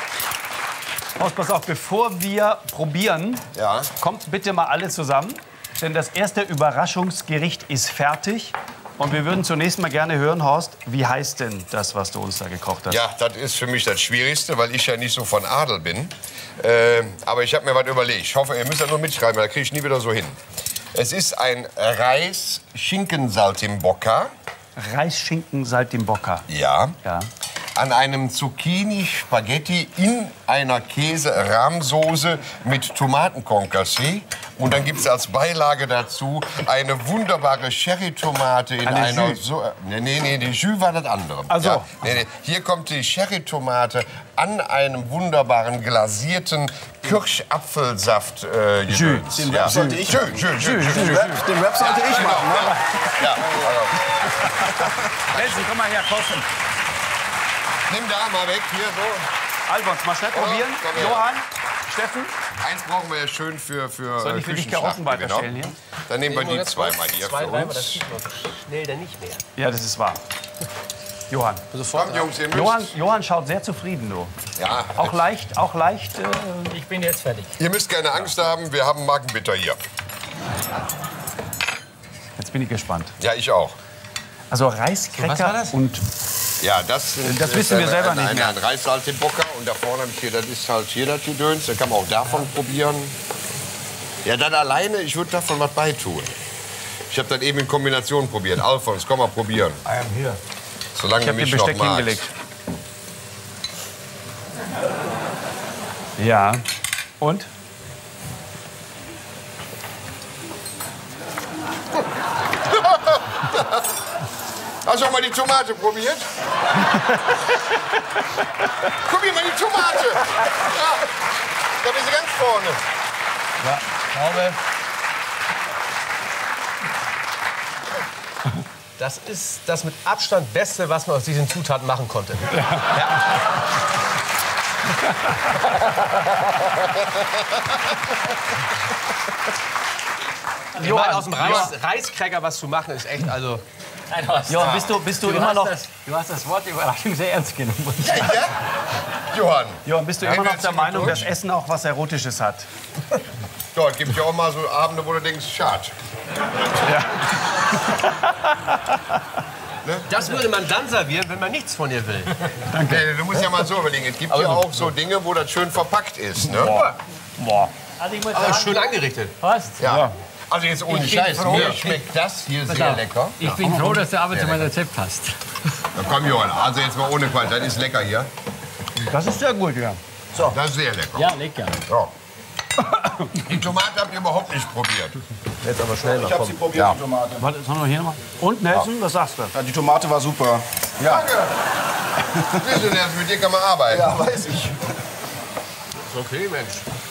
Horst, pass auf, bevor wir probieren, Ja. kommt bitte mal alle zusammen. denn das erste Überraschungsgericht ist fertig. Und wir würden zunächst mal gerne hören, Horst, wie heißt denn das, was du uns da gekocht hast? Ja, das ist für mich das Schwierigste, weil ich ja nicht so von Adel bin. Aber ich habe mir was überlegt. Ich hoffe, ihr müsst das nur mitschreiben, weil das kriege ich nie wieder so hin. Es ist ein Reis-Schinken-Saltimbocca. Reis-Schinken-Saltimbocca. Ja. Ja. An einem Zucchini-Spaghetti in einer Käse-Rahmsoße mit Tomatenconcassé. Und dann gibt es als Beilage dazu eine wunderbare Sherry-Tomate in einer... Jus. Nee, die Jus war das andere. Ach so. Ja, nee. Hier kommt die Sherry-Tomate an einem wunderbaren glasierten Kirschapfelsaft. Jus. Den Rap sollte ich machen. Den Rap sollte ich machen. Ne? Ja. Nelson, komm mal her, kosten. Nimm da mal weg, hier so. Alfons, mal schnell probieren. komm her. Johann, Steffen. Eins brauchen wir ja schön für Soll ich für dich Karotten Küchenschlachten, weiterstellen hier? Dann nehmen wir die zweimal hier für Das uns. sieht man schnell dann nicht mehr. Ja, das ist wahr. Johann. Kommt, Jungs, ihr müsst... Johann schaut sehr zufrieden, du. Ja, Auch leicht. Ich bin jetzt fertig. ihr müsst keine Angst haben, wir haben Magenbitter hier. Jetzt bin ich gespannt. Ja, ich auch. Also was war Reiskräcker das? und Ja, das wissen wir selber nicht mehr. Ein Reissaltimbocca und da vorne habe ich hier, das ist halt hier das Gedöns. Da kann man auch davon probieren. Ja, dann alleine, ich würde davon was beitun. Ich habe das eben in Kombination probiert. Alfons, komm mal probieren. I am here. Solange ich du habe den mich noch Besteck magst. hingelegt. Ja. Und? Hast du auch mal die Tomate probiert? Probier mal die Tomate. Ja, da bist du ganz vorne. Ja, ich glaube, das ist das mit Abstand Beste, was man aus diesen Zutaten machen konnte. Ja. Ich meine, aus dem Reiskräger was zu machen, ist echt, also... Nein, Horst. Johann, bist du immer noch... Du hast das Wort Überraschung sehr ernst genommen. Ja? Johann, Johann, bist du immer noch der Meinung, dass Essen auch was Erotisches hat? dort gibt es ja auch mal so Abende, wo du denkst, schade. Das würde man dann servieren, wenn man nichts von ihr will. Danke. Du musst ja mal so überlegen, es gibt ja auch so Dinge, wo das schön verpackt ist. Ne? Boah. Also ich muss Aber sagen, schön angerichtet. Horst, Ja. Also jetzt ohne Ich bin Scheiß, froh. mir schmeckt das hier sehr auf. lecker. ich bin froh, dass du aber zu meinem Rezept hast. Na komm, Johann, also jetzt mal ohne Quatsch, das ist lecker hier. Das ist sehr gut, ja. Das ist sehr lecker. Ja, lecker. Ja. Die Tomate habt ihr überhaupt nicht probiert. Jetzt aber schnell Ich habe sie probiert, die Tomate. Warte, sollen wir hier nochmal? Und Nelson, was sagst du? Ja, die Tomate war super. Danke. Siehst du, Nelson, mit dir kann man arbeiten. Ja, weiß ich. Okay, Mensch.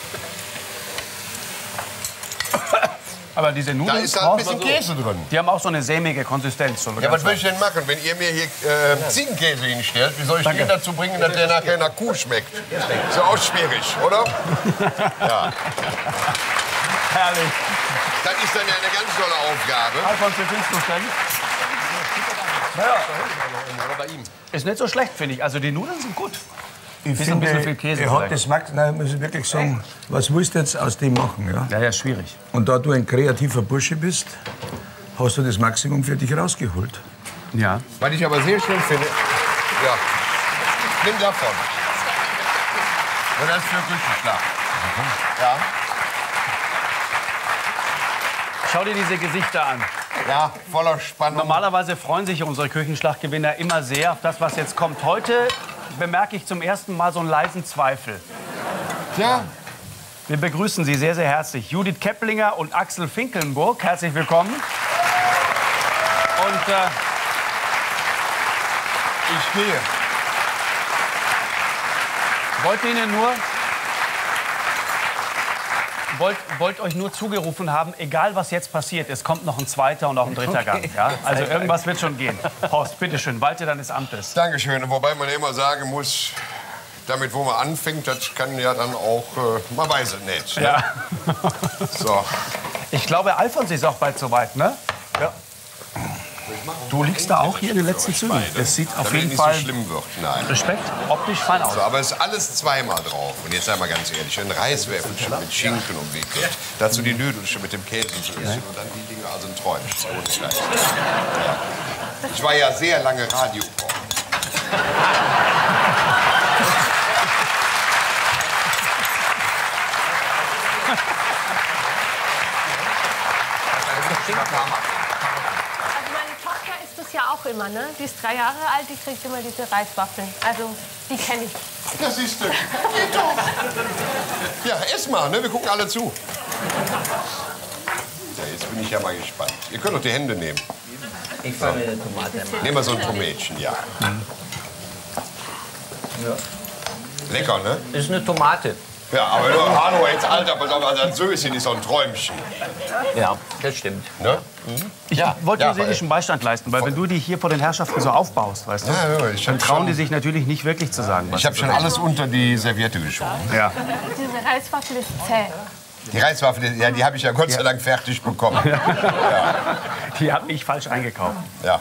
Aber diese Da Nudeln, ist halt ein bisschen Käse drin. die haben auch so eine sämige Konsistenz. Ja, was will ich denn machen, wenn ihr mir hier Ziegenkäse hinstellt? Wie soll ich den dazu bringen, dass der nachher nach Kuh schmeckt? Ist ja auch schwierig, oder? Ja. Herrlich. Das ist dann ja eine ganz tolle Aufgabe. Alfons, wie findest du es denn? Bei ihm. Ist nicht so schlecht, finde ich. Also die Nudeln sind gut. Ich Bisschen ein bisschen viel Käse er hat vielleicht. das Max, nein, muss ich wirklich sagen, was willst du jetzt aus dem machen? Ja? Ja, ja, schwierig. Und da du ein kreativer Bursche bist, hast du das Maximum für dich rausgeholt. Ja. Was ich aber sehr schön finde, ja, nimm davon. Und das ist für Küchenschlag. Ja, Schau dir diese Gesichter an. ja, voller Spannung. Normalerweise freuen sich unsere Küchenschlachtgewinner immer sehr auf das, was jetzt kommt. Heute bemerke ich zum ersten Mal so einen leisen Zweifel. Ja, Wir begrüßen Sie sehr, sehr herzlich. Judith Kepplinger und Axel Finkelnburg. Herzlich willkommen. Und ich gehe. wollte Ihnen nur... Wollt euch nur zugerufen haben, egal was jetzt passiert, es kommt noch ein zweiter und auch ein dritter Gang. Ja? Also irgendwas wird schon gehen. Horst, bitteschön, walte deines Amtes. Dankeschön. Wobei man ja immer sagen muss, damit, wo man anfängt, das kann ja dann auch, man weiß es nicht. Ne? Ja. So. Ich glaube, Alfons ist auch bald soweit, ne? Ja. Du liegst da auch hier in den letzten Zügen. Es sieht auf jeden nicht Fall so schlimm wird. Nein. Respekt, optisch fein aus. So, aber es ist alles zweimal drauf. Und jetzt sei mal ganz ehrlich, ein Reiswäfelchen mit Schinken umwickelt. Dazu die Nüdelchen mit dem Käse zu essen und dann die Dinge, also ein Träumchen. Ohne Scheiß. Ja. Ich war ja sehr lange Radiokoch. Also meine Tochter isst das ja auch immer, ne? Die ist 3 Jahre alt, die kriegt immer diese Reiswaffeln. Also, die kenne ich. Das siehst du. Geht doch. Ja, ess mal, ne? Wir gucken alle zu. Ja, jetzt bin ich ja mal gespannt. Ihr könnt doch die Hände nehmen. Ich fange eine Tomate mal. Nehmen wir so ein Tomätchen, ja. Lecker, ne? Das ist eine Tomate. Ja, aber hallo, jetzt Alter, pass auf, also ein Söschen ist so ein Träumchen. Ja, das stimmt. Ne? Ich wollte ja, dir seelischen Beistand leisten, weil wenn du die hier vor den Herrschaften so aufbaust, weißt du, Ja, ich dann hab trauen schon- die sich natürlich nicht wirklich zu sagen, was Ich habe schon alles unter die Serviette geschoben. Ja. Diese Reiswaffel ist zäh. Die Reiswaffel, ja, die habe ich ja Gott sei Dank fertig bekommen. Die habe ich falsch eingekauft. Ja.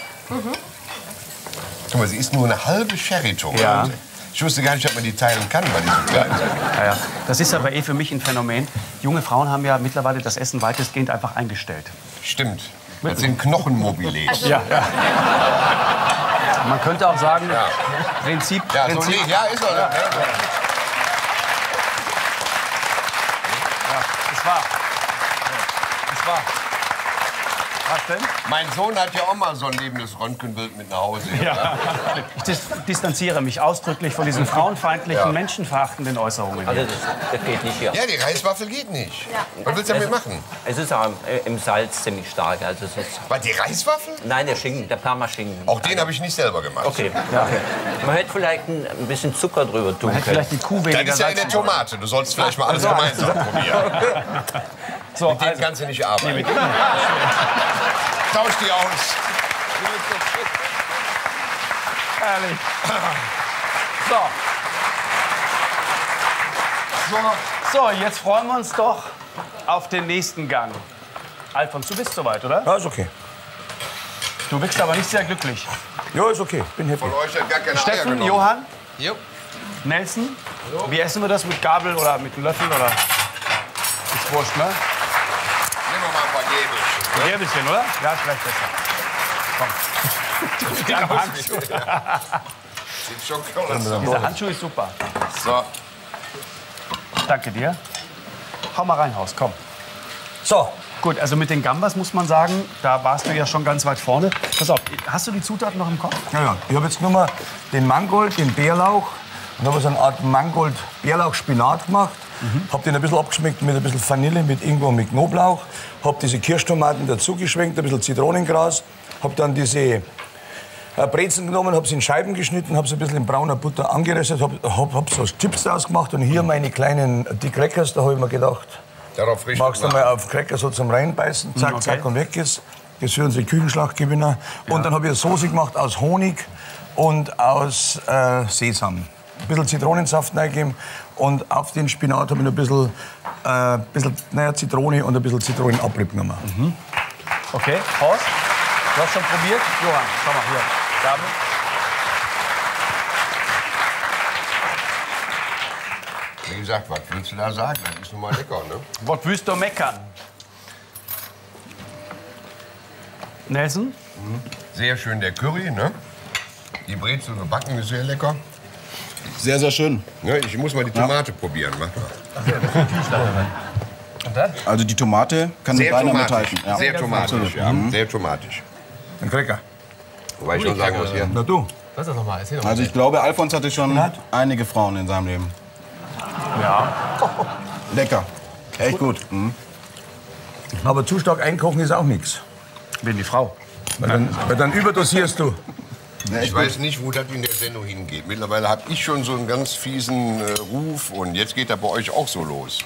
Guck mal, sie ist nur eine halbe Sherry-Tomate. Ja. Ich wusste gar nicht, ob man die teilen kann, weil die so klein sind. Ja, ja. Das ist aber für mich ein Phänomen. Junge Frauen haben ja mittlerweile das Essen weitestgehend einfach eingestellt. Stimmt. Das sind Knochenmobiles. Ja, ja. Man könnte auch sagen, Prinzip. Ja, so, Prinzip nee, ja, ist er. Ja. es war. Es war. Was denn? Mein Sohn hat ja auch mal so ein lebendes Röntgenbild mit nach Hause. Ja. Ich distanziere mich ausdrücklich von diesen frauenfeindlichen, menschenverachtenden Äußerungen. Also das geht nicht hier. Ja, die Reiswaffel geht nicht. Was willst du damit machen? Es ist auch im Salz ziemlich stark. Also es ist, Was, die Reiswaffel? nein, der Schinken, der Parma-Schinken. Auch den habe ich nicht selber gemacht. Okay. Okay. Man hätte vielleicht ein bisschen Zucker drüber tun Hätte können. vielleicht die Kuh Das weniger ist ja in der salzen. Tomate. Du sollst vielleicht mal alles gemeinsam probieren. So, Mit dem kannst du nicht arbeiten. Tausch die aus. Herrlich. So. So, jetzt freuen wir uns doch auf den nächsten Gang. Alfons, du bist soweit, oder? Ja, ist okay. Du wirkst aber nicht sehr glücklich. Ja, ist okay. Bin happy. Von euch hat gar keine Eier Steffen, genommen. Johann, Jo. Nelson, wie essen wir das? Mit Gabel oder mit einem Löffel? Oder? Ist wurscht, ne? Nehmen wir mal ein paar Gäbelchen. Ein bisschen, oder? Ja, ist vielleicht besser. Sieht schon cool aus. Dieser Handschuh ist super. So. Danke dir. Hau mal rein, Haus, komm. So, Gut, also mit den Gambas muss man sagen, da warst du ja schon ganz weit vorne. Pass auf, hast du die Zutaten noch im Kopf? ja. Ich habe jetzt nur mal den Mangold, den Bärlauch und habe so eine Art Mangold-Bärlauch-Spinat gemacht. Habe den ein bisschen abgeschmeckt mit ein bisschen Vanille, mit Ingwer und mit Knoblauch. Habe diese Kirschtomaten dazu geschwenkt, ein bisschen Zitronengras. Habe dann diese Brezen genommen, habe sie in Scheiben geschnitten, habe sie ein bisschen in brauner Butter angeröstet, habe so Chips draus gemacht und hier meine kleinen die Crackers, da habe ich mir gedacht, Darauf frisch magst du gemacht. mal auf Cracker so zum Reinbeißen, zack, Okay. zack und weg ist. Das ist für unsere Küchenschlachtgewinner. Und dann habe ich eine Soße gemacht aus Honig und aus Sesam. Ein bisschen Zitronensaft reingegeben und auf den Spinat habe ich noch ein bisschen Zitrone und ein bisschen Zitronenabrieb genommen. Okay, Haus, du hast schon probiert? Johann, schau mal hier. Gabel. Wie gesagt, was willst du da sagen? Das ist nun mal lecker, ne? Was willst du meckern? Nelson? Sehr schön der Curry, ne? Die Brezel gebacken ist sehr lecker. Sehr, sehr schön. Ne, ich muss mal die Tomate probieren. Mach mal. Also die Tomate kann Sehr reiner tomatisch. mithalten. Ja. Sehr tomatisch, Absolut. ja. Sehr tomatisch. Ein Cracker. Wobei ich schon sagen muss, hier. Na du. Was ist das nochmal? Erzähl doch mal. Also ich glaube, Alfons hatte schon einige Frauen in seinem Leben. Ja. Lecker. Echt gut. Mhm. Aber zu stark einkochen ist auch nichts. Bin die Frau. Weil dann überdosierst du. Ich weiß nicht, wo das in der Sendung hingeht. Mittlerweile habe ich schon so einen ganz fiesen Ruf und jetzt geht er bei euch auch so los.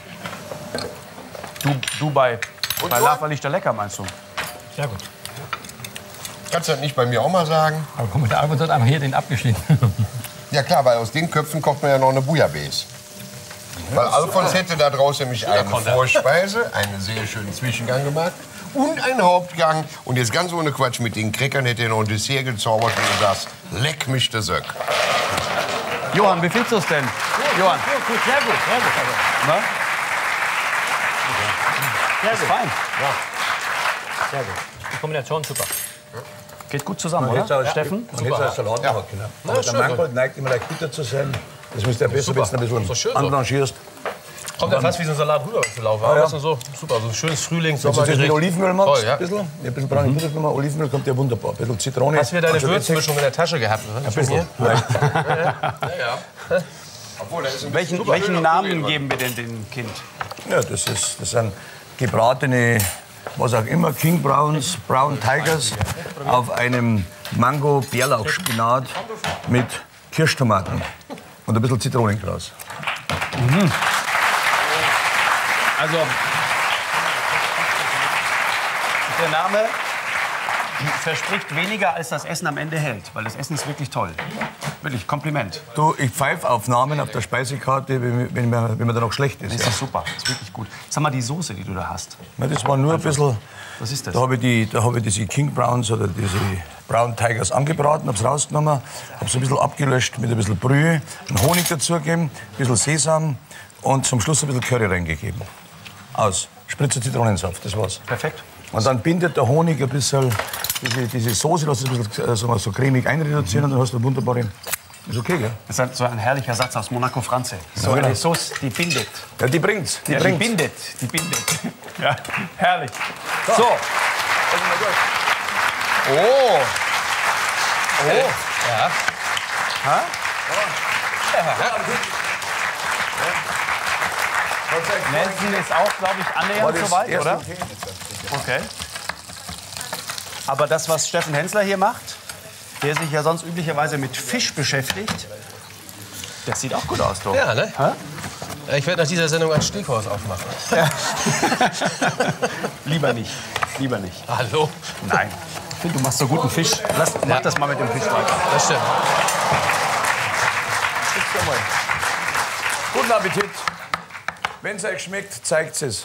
Du bei Und bei so? Lava Lichter lecker, meinst du? Sehr gut. Kannst du das nicht bei mir auch mal sagen? Aber guck mal, der Alfons hat einfach hier den abgeschnitten. Ja klar, weil aus den Köpfen kocht man ja noch eine Bouillabaisse. Weil Alfons hätte da draußen nämlich eine Vorspeise, einen sehr schönen Zwischengang gemacht und einen Hauptgang. Und jetzt ganz ohne Quatsch, mit den Crackern hätte er noch ein Dessert gezaubert, und du sagst, leck mich der Söck. Johann, wie findest du es denn? Johann? Gut, sehr gut, sehr gut. Ne? Sehr Ist gut. fein. Sehr gut. Die Kombination super. Geht gut zusammen, Man hätte oder? es Steffen? Man hätte es als Salat machen können. Aber der Mangold neigt immer leicht bitter zu sein. Das müsste ja besser, wenn du ein bisschen anblanchierst. Kommt ja fast wie so ein Salat rüber zu laufen. Ja, ja. Das ist so super, so ein schönes Frühlings-, Wenn du das mit Sommergericht. Olivenöl machst, Toll, ja. ein bisschen braunen Butter drüber, Olivenöl kommt ja wunderbar. Ein bisschen Zitrone. Hast du wieder deine Anchovy-Essig. Würzmischung in der Tasche gehabt? Oder? Ein bisschen. Leicht. Obwohl, da ist ein Welchen Namen geben wir denn dem Kind? Ja, das sind gebratene, was auch immer, King Browns, Brown Tigers auf einem Mango-Bärlauchspinat mit Kirschtomaten und ein bisschen Zitronengras. Also, der Name verspricht weniger, als das Essen am Ende hält. Weil das Essen ist wirklich toll. Wirklich, Kompliment. Du, ich pfeife auf Namen auf der Speisekarte, wenn mir da noch schlecht ist. Das Ja. ist super, das ist wirklich gut. Sag mal, die Soße, die du da hast. Ja, das war nur ein bisschen. Was ist das? Da habe ich diese King Browns oder diese Brown Tigers angebraten, habe es rausgenommen, habe es ein bisschen abgelöscht mit ein bisschen Brühe, einen Honig dazugegeben, ein bisschen Sesam und zum Schluss ein bisschen Curry reingegeben. Aus. Spritzer Zitronensaft, das war's. Perfekt. Und dann bindet der Honig ein bisschen diese Soße, lässt es ein bisschen so cremig einreduzieren und dann hast du eine wunderbare. Ist okay, gell? Das ist so ein herrlicher Satz aus Monaco Franze. So genau. eine Sauce, die bindet. Ja, die bringt's. Die Ja, die bringt's. bindet. Die bindet. Ja, herrlich. So. Oh. Ja. Nelson ist auch, glaube ich, annähernd soweit, oder? Okay. Aber das, was Steffen Hensler hier macht, der sich ja sonst üblicherweise mit Fisch beschäftigt, das sieht auch gut aus, doch. Ja, ne? Ich werde nach dieser Sendung ein Steakhouse aufmachen. Lieber nicht. Lieber nicht. Hallo? Nein. Ich finde, du machst so guten Fisch. Mach das mal mit dem Fisch weiter. Das stimmt. Guten Appetit. Wenn es euch schmeckt, zeigt es.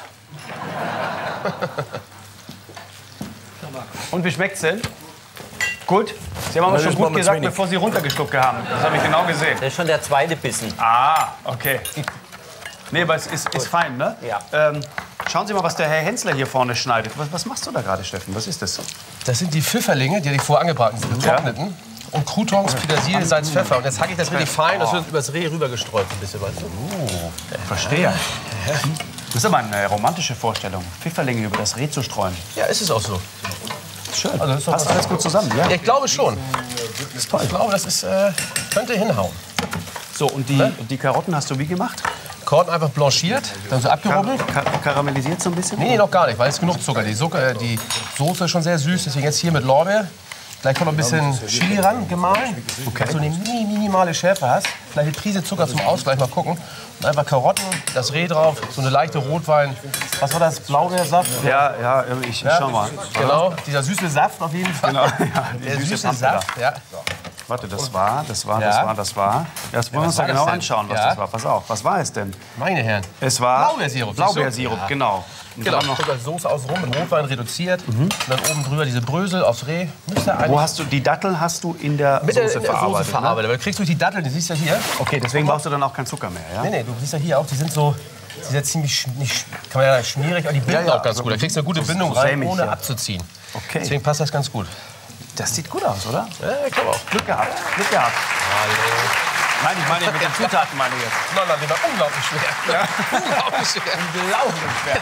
Und wie schmeckt's denn? Gut? Sie haben aber Das schon ist gut mal gesagt, wenig. bevor Sie runtergeschluckt haben. Das habe ich genau gesehen. Das ist schon der zweite Bissen. Ah, okay. Nee, aber es ist fein, ne? Ja. Schauen Sie mal, was der Herr Hensler hier vorne schneidet. Was machst du da gerade, Steffen? Was ist das? Das sind die Pfifferlinge, die vorher angebraten sind, getrockneten. Und Croutons, Petersilie, Salz, Pfeffer. Und jetzt hacke ich das richtig fein, das wird übers Reh rübergestreut, ein bisschen, weißt du? Verstehe. Das ist aber eine romantische Vorstellung, Pfifferlinge über das Reh zu streuen. Ja, ist es auch so. Schön. Also, das ist doch Passt alles gut zusammen, ja? Ich glaube schon. Ich glaube, das ist, könnte hinhauen. So, und die Karotten hast du wie gemacht? Karotten einfach blanchiert, dann so abgerubbelt. Karamellisiert so ein bisschen? Nee, noch gar nicht, weil es genug Zucker. Die Soße ist schon sehr süß, deswegen jetzt hier mit Lorbeer. Gleich kommt noch ein bisschen Chili ran, gemahlen. Dass du eine minimale Schärfe hast. Vielleicht eine Prise Zucker zum Ausgleich, mal gucken. Und einfach Karotten, das Reh drauf, so eine leichte Rotwein. Was war das? Blaubeersaft? Ja, ich schau mal. Genau, dieser süße Saft auf jeden Fall. Genau, ja, Der süße Paprika. Saft, ja. Warte, das war. Das wollen wir was uns da war genau das denn? anschauen, was Ja. das war. Pass auf, was war es denn? Meine Herren. Es war Blaubeersirup, siehst du? Blaubeersirup, Ja. genau. Und Genau, dann noch, noch Soße außenrum mit Rotwein reduziert. Und dann oben drüber diese Brösel aufs Reh. Müsste eigentlich wo hast du die Datteln hast du in der mit Soße in der verarbeitet? Soße verarbeitet. Aber du kriegst durch die Datteln, die siehst du ja hier. Okay, deswegen brauchst du dann auch keinen Zucker mehr, ja? Nee, du siehst ja hier auch, die sind so, die sind ziemlich, nicht, kann man ja schmierig, aber die binden auch ganz gut. Da kriegst du eine gute Bindung rein, sämig, ohne ja. abzuziehen. Okay. Deswegen passt das ganz gut. Das sieht gut aus, oder? Ja, ich glaube auch. Glück gehabt. Glück gehabt. Nein, ich meine mit den Zutaten meine ich jetzt. Nein, die war unglaublich schwer. Ja. Unglaublich schwer. Unglaublich schwer.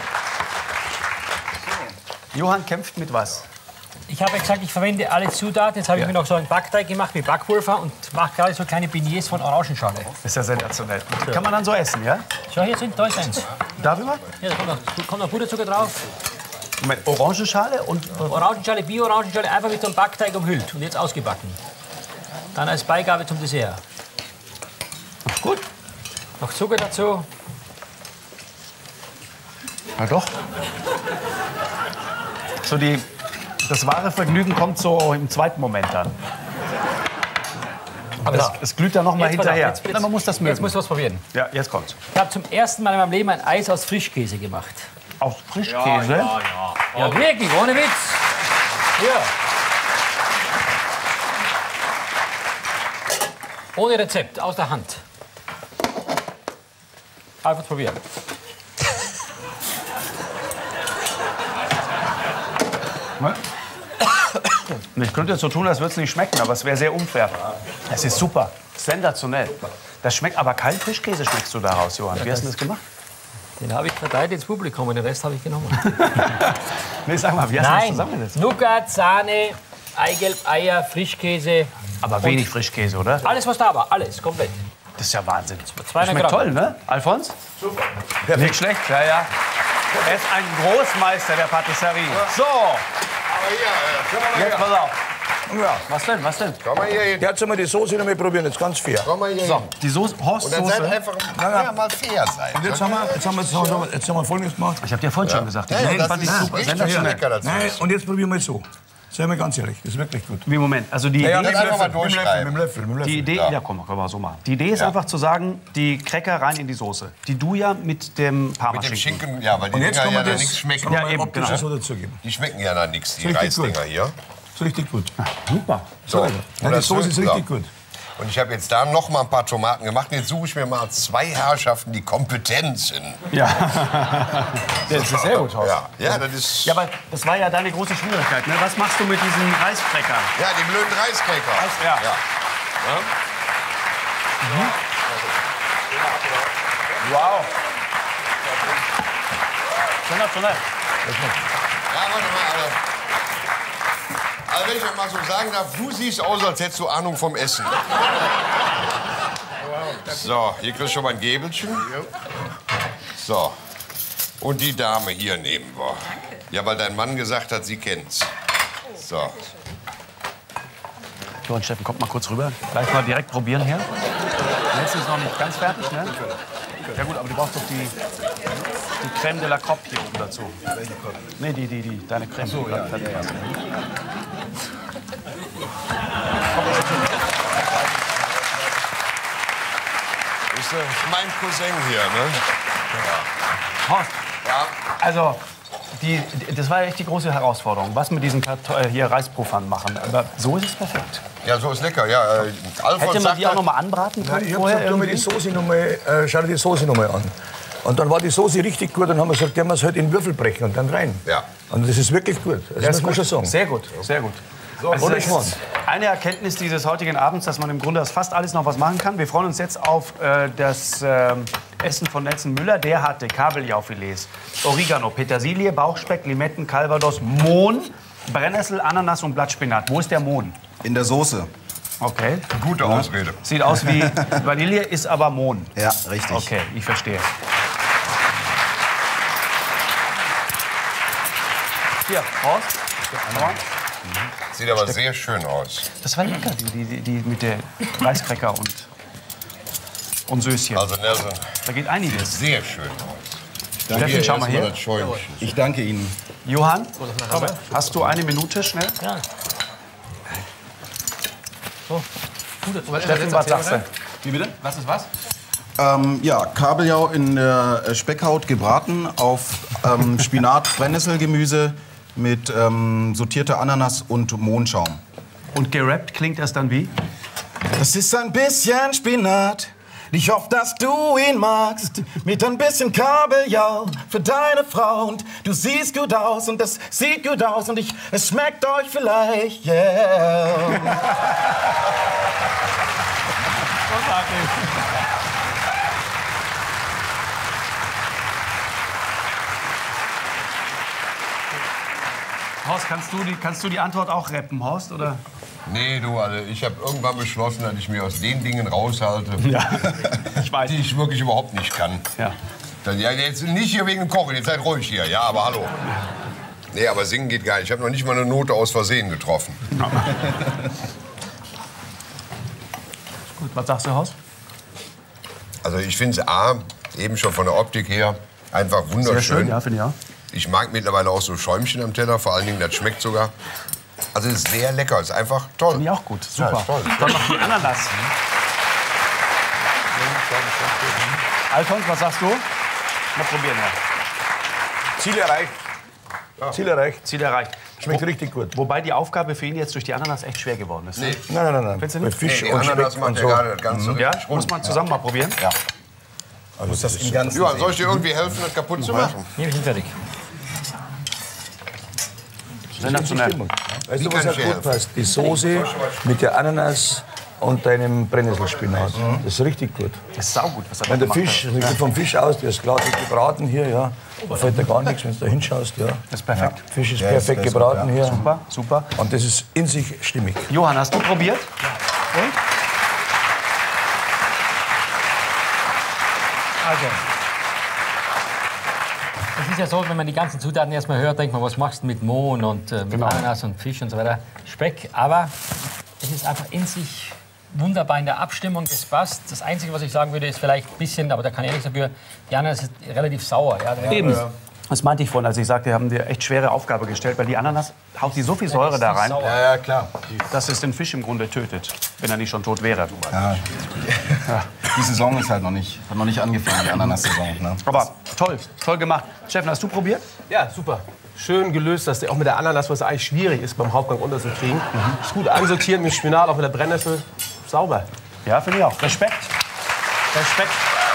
Johann kämpft mit was? Ich habe gesagt, ich verwende alle Zutaten. Jetzt habe ich mir noch so einen Backteig gemacht mit Backpulver und mache gerade so kleine Beignets von Orangenschale. Das ist ja sensationell. Kann man dann so essen, ja? Schau, hier sind, da ist eins. Darüber? Hier, da kommt noch Puderzucker drauf. Moment, Orangenschale und Orangenschale, Bio-Orangenschale, einfach mit so einem Backteig umhüllt und jetzt ausgebacken. Dann als Beigabe zum Dessert. gut. Noch Zucker dazu. Ja doch. So das wahre Vergnügen kommt so im zweiten Moment dann. Aber es glüht da noch mal Jetzt pass auf, hinterher. jetzt Man muss das mögen. Jetzt musst du was probieren. Ja, jetzt kommt's. Ich habe zum ersten Mal in meinem Leben ein Eis aus Frischkäse gemacht. Aus Frischkäse? Ja, wirklich, ohne Witz. Hier. Ohne Rezept, aus der Hand. Einfach probieren. Ich könnte jetzt so tun, als würde es nicht schmecken, aber es wäre sehr unfair. Es ist super, sensationell. Das schmeckt, aber kein Frischkäse schmeckst du daraus, Johann. Wie hast du das gemacht? Den habe ich verteilt ins Publikum und den Rest habe ich genommen. Nee, sag mal, wie hast du das Nein, zusammengesetzt? Nougat, Sahne, Eigelb, Eier, Frischkäse. Aber wenig Frischkäse, oder? Alles, was da war, alles, komplett. Das ist ja Wahnsinn. 200 Schmeckt Gramm. toll, ne? Alfons? Super. Nicht schlecht, ja, ja. Er ist ein Großmeister der Patisserie. So, Aber hier, jetzt pass auf. Ja, was denn, was denn? komm mal hier hin. Jetzt mal die Soße noch mal probieren, jetzt ganz fair. Komm mal hier hin. Die Soße, Und dann seid Horstsoße. einfach ja, mal fair sein. Und jetzt haben wir Folgendes gemacht. Ich hab dir vorhin schon gesagt. Die Ja, Soße das fand ich ist super, richtig sensationell. lecker dazu. Nein, und jetzt probieren wir es so. Seien wir ganz ehrlich, das ist wirklich gut. Wie, Moment, also die Ja, Idee... das einfach mal mit dem durchschreiben. Löffel. Die Idee, ja, komm, können wir so machen. Die Idee ist einfach zu sagen, die Cracker rein in die Soße. Die du ja mit dem Mit dem Parmaschinken. Schinken, ja, weil die Und jetzt Dinger kann ja man da das nichts schmecken. Ja, eben, optisch genau. so dazugeben. Die schmecken ja da nichts, die Richtig gut. Reisdinger hier. Das ist richtig gut. Super. So, Ja, die Soße ist richtig gut. Und ich habe jetzt da noch mal ein paar Tomaten gemacht. Und jetzt suche ich mir mal zwei Herrschaften, die Kompetenzen. Ja. Das ist sehr gut, Horst. Ja, das ist. Ja, aber das war ja deine große Schwierigkeit. Ne? Was machst du mit diesen Reiskräckern? Ja, die blöden Reiskräcker. Ja. Wow. Sensationell. Ja, warte mal, also wenn ich das mal so sagen darf, du siehst aus, als hättest du Ahnung vom Essen. So, hier kriegst du schon mal ein Gäbelchen. So. Und die Dame hier nehmen wir. Ja, weil dein Mann gesagt hat, sie kennt's. So. So, und Steffen, kommt mal kurz rüber. Gleich mal direkt probieren hier. Jetzt ist noch nicht ganz fertig, ne? Ja gut, aber du brauchst doch die Crème de la Crop hier oben dazu. Nee, deine Crème. So, ja. Ist mein Cousin hier, ne? Horst, Ja. also, das war ja echt die große Herausforderung. Was mit diesen hier Reispuffern machen. Aber so ist es perfekt. Ja, so ist lecker. Ja, Alfons Hätte man sagt die auch halt- noch mal anbraten können Ich habe vorher gesagt, tu mir die irgendwie? Soße noch mal, schau dir die Soße noch mal an. Und dann war die Soße richtig gut. Dann haben wir gesagt, der muss halt in Würfel brechen und dann rein. Ja. Und das ist wirklich gut. Das muss man schon sagen. Sehr gut, sehr gut. Also Oder das Schwan? ist eine Erkenntnis dieses heutigen Abends, dass man im Grunde aus fast alles noch was machen kann. Wir freuen uns jetzt auf das Essen von Nelson Müller. Der hatte Kabeljaufilets, Oregano, Petersilie, Bauchspeck, Limetten, Calvados, Mohn, Brennnessel, Ananas und Blattspinat. Wo ist der Mohn? In der Soße. Okay. Gute Ausrede. Sieht aus wie Vanille, ist aber Mohn. Ja, richtig. Okay, ich verstehe. Hier, Horst. Sieht aber sehr schön aus. Das war lecker, die mit der Reiskräcker und Söschen. Also Nelson, Da geht einiges. sehr schön aus. Steffen, schau mal erst her. das Schäumchen. Ich danke Ihnen. Johann, hast du eine Minute schnell? Ja. Steffen, was sagst du? Wie bitte? Was ist was? Ja, Kabeljau in der Speckhaut gebraten auf Spinat, Brennnesselgemüse mit sortierter Ananas und Mohnschaum. Und gerappt klingt das dann wie? Das ist ein bisschen Spinat. Ich hoffe, dass du ihn magst. Mit ein bisschen Kabeljau für deine Frau. Und du siehst gut aus und das sieht gut aus. Und es schmeckt euch vielleicht, yeah. Horst, kannst du die Antwort auch rappen, Horst? Oder? Nee, du, also ich habe irgendwann beschlossen, dass ich mich aus den Dingen raushalte, Ich weiß. die ich wirklich überhaupt nicht kann. Ja. Dann, ja, jetzt nicht hier wegen dem Kochen, jetzt seid ruhig hier. Ja, aber hallo. Nee, aber singen geht gar nicht. Ich habe noch nicht mal eine Note aus Versehen getroffen. Gut, was sagst du, Horst? Also ich finde es A, eben schon von der Optik her, einfach wunderschön. ja, finde ich auch. Ich mag mittlerweile auch so Schäumchen am Teller, vor allen Dingen, das schmeckt sogar. Also ist sehr lecker, ist einfach toll. Finde ich auch gut, Ja, super. ist toll. Dann noch die Ananas. Alfons, was sagst du? Mal probieren, ja. Ziel erreicht. Ziel erreicht. Ziel erreicht. Schmeckt richtig gut. Wobei die Aufgabe für ihn jetzt durch die Ananas echt schwer geworden ist. Nee. Nein. Findest du Bei nicht? Fisch Die und Ananas Speck macht und ja so. gerade das Ganze Ja, richtig muss rund. man zusammen mal probieren. Ja. Muss das im Ganzen Johann, sehen. soll ich dir irgendwie helfen, das kaputt zu machen? Nee, wir sind fertig. Sensationell. Weißt du, Wie was kann auch ich gut helfen? passt? Die Soße mit der Ananas und deinem Brennnesselspinat. Das ist richtig gut. Das ist saugut, was er da Wenn der gemacht Fisch, hat. das geht vom Fisch aus, der ist klar gebraten hier, ja. Da fällt da gar nichts, wenn du da hinschaust, ja. Das ist perfekt. Fisch ist Ja, perfekt ist gebraten gut, hier. Super, super. Und das ist in sich stimmig. Johann, hast du probiert? Also, es ist ja so, wenn man die ganzen Zutaten erstmal hört, denkt man, was machst du mit Mohn und mit Ananas und Fisch und so weiter. Speck, aber es ist einfach in sich wunderbar in der Abstimmung, das passt. Das Einzige, was ich sagen würde, ist vielleicht ein bisschen, aber da kann ich ehrlich dafür, die Ananas ist relativ sauer. Ja, Eben. Das meinte ich vorhin, als ich sagte, wir haben dir echt schwere Aufgabe gestellt, weil die Ananas haut die so viel Säure da rein, Ja, klar. dass es den Fisch im Grunde tötet, wenn er nicht schon tot wäre. Ja. Die Saison ist halt noch nicht, hat noch nicht angefangen, die Ananas-Saison. Ne? Aber toll, toll gemacht. Steffen, hast du probiert? Ja, super. Schön gelöst, dass der auch mit der Ananas, was eigentlich schwierig ist, beim Hauptgang unterzukriegen. Ist gut ansortiert mit Spinat, auch mit der Brennnessel. Sauber. Ja, finde ich auch. Respekt. Respekt.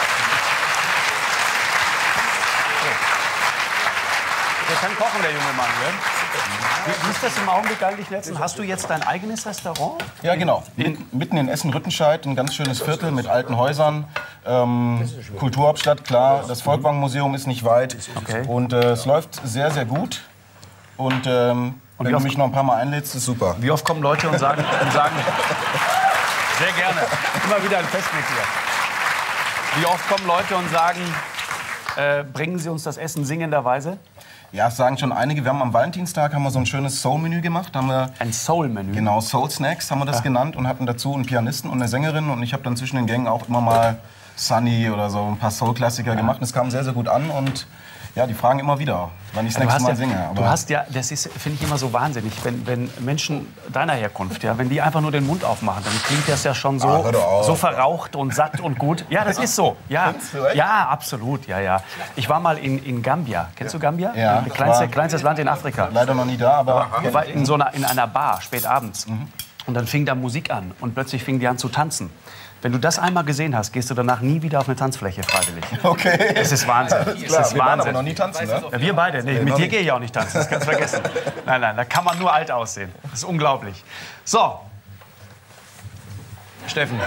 Der kann kochen, der junge Mann, gell? Wie ist das im Augenblick eigentlich letztens? Hast du jetzt dein eigenes Restaurant? Ja, genau. Mitten in Essen-Rüttenscheid, ein ganz schönes Viertel mit alten Häusern. Kulturhauptstadt, klar. Das Volkwang-Museum ist nicht weit. Okay. Und es läuft sehr, sehr gut. Und wenn du mich noch ein paar Mal einlädst, ist super. Wie oft kommen Leute und sagen sehr gerne, immer wieder ein Festmitglied. Wie oft kommen Leute und sagen, bringen Sie uns das Essen singenderweise? Ja, es sagen schon einige. Wir haben am Valentinstag haben wir so ein schönes Soul-Menü gemacht. Haben wir Ein Soul-Menü. Genau, Soul Snacks haben wir das genannt und hatten dazu einen Pianisten und eine Sängerin. Und ich habe dann zwischen den Gängen auch immer mal Sunny oder so ein paar Soul-Klassiker gemacht. Und es kam sehr, sehr gut an. Und ja, die fragen immer wieder, wann ich das nächste Mal singe. Aber Du hast ja, das ist, finde ich immer so wahnsinnig, wenn Menschen deiner Herkunft, ja, wenn die einfach nur den Mund aufmachen, dann klingt das ja schon so, hör doch auf. so verraucht und satt und gut. Ja, das ist so. Ja, Findest du echt? ja, absolut. Ja, ja. Ich war mal in Gambia. Kennst du Gambia? Ja, Kleinstes Land in Afrika. leider noch nie da, aber Ich war in einer Bar, spät abends. Und dann fing da Musik an und plötzlich fingen die an zu tanzen. Wenn du das einmal gesehen hast, gehst du danach nie wieder auf eine Tanzfläche freiwillig. okay. Das ist Wahnsinn. Klar, Das ist wir waren aber Wahnsinn. noch nie tanzen, ne? Ja, wir beide. Nee, mit dir gehe ich auch nicht tanzen, das kannst du vergessen. Nein, nein, da kann man nur alt aussehen. Das ist unglaublich. So. Steffen.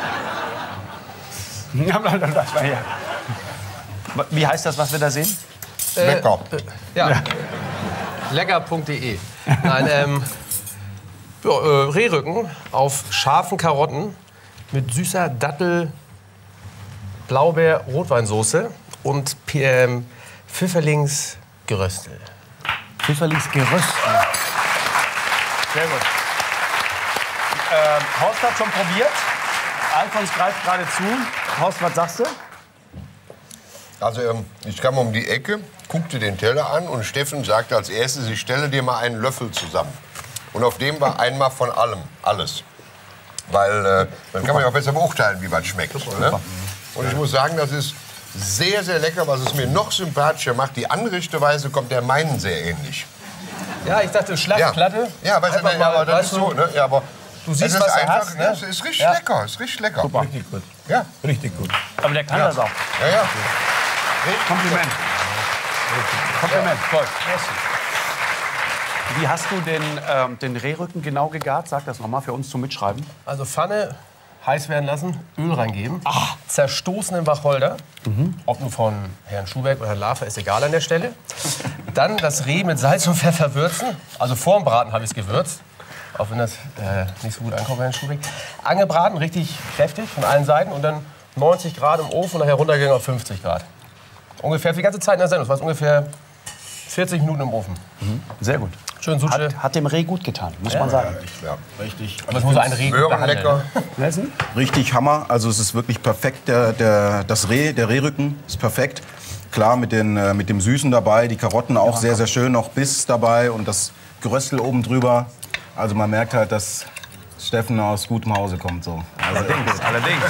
Wie heißt das, was wir da sehen? Lecker. Ja. Lecker.de. Nein, Rehrücken auf scharfen Karotten mit süßer Dattel, Blaubeer, Rotweinsoße und Pfifferlingsgeröstel. Pfifferlingsgeröst. Sehr gut. Horst hat schon probiert. Alfons greift gerade zu. Horst, was sagst du? Also ich kam um die Ecke, guckte den Teller an und Steffen sagte als erstes, ich stelle dir mal einen Löffel zusammen. Und auf dem war einmal von allem, alles. Weil dann kann man ja auch besser beurteilen, wie was schmeckt. Ne? Und ich muss sagen, das ist sehr, sehr lecker. Was es mir noch sympathischer macht, die Anrichteweise kommt der meinen sehr ähnlich. Ja, ich dachte, Schlachtplatte. Ja, weißt du, Einfach mal, aber das weißt ist so. Ne? Ja, aber Du siehst, es ist was du einfach, hast, ne? Es ist richtig lecker, es ist richtig lecker. Richtig gut. Ja, Richtig gut. Aber der kann das auch. ja, ja. Kompliment. Kompliment. Voll. Wie hast du den Rehrücken genau gegart? Sag das nochmal für uns zum Mitschreiben. Also Pfanne heiß werden lassen, Öl reingeben, zerstoßenen Wacholder, ob nun von Herrn Schubeck oder Herrn Lafer, ist egal an der Stelle. Dann das Reh mit Salz und Pfeffer würzen, also vorm Braten habe ich es gewürzt, auch wenn das nicht so gut ankommt bei Herrn Schubeck. Angebraten, richtig kräftig von allen Seiten und dann 90 Grad im Ofen und nachher runtergegangen auf 50 Grad. Ungefähr für die ganze Zeit in der Sendung, das war ungefähr 40 Minuten im Ofen. Sehr gut. Schön Suche. Hat dem Reh gut getan, muss man sagen. Ja. Richtig. Aber es muss ein Reh Möhren behandeln. lecker. Nelson? Richtig Hammer. Also es ist wirklich perfekt. Der Rehrücken ist perfekt. Klar mit dem Süßen dabei, die Karotten auch sehr, sehr schön, noch Biss dabei und das Geröstel oben drüber. Also man merkt halt, dass Steffen aus gutem Hause kommt. So. Also Allerdings.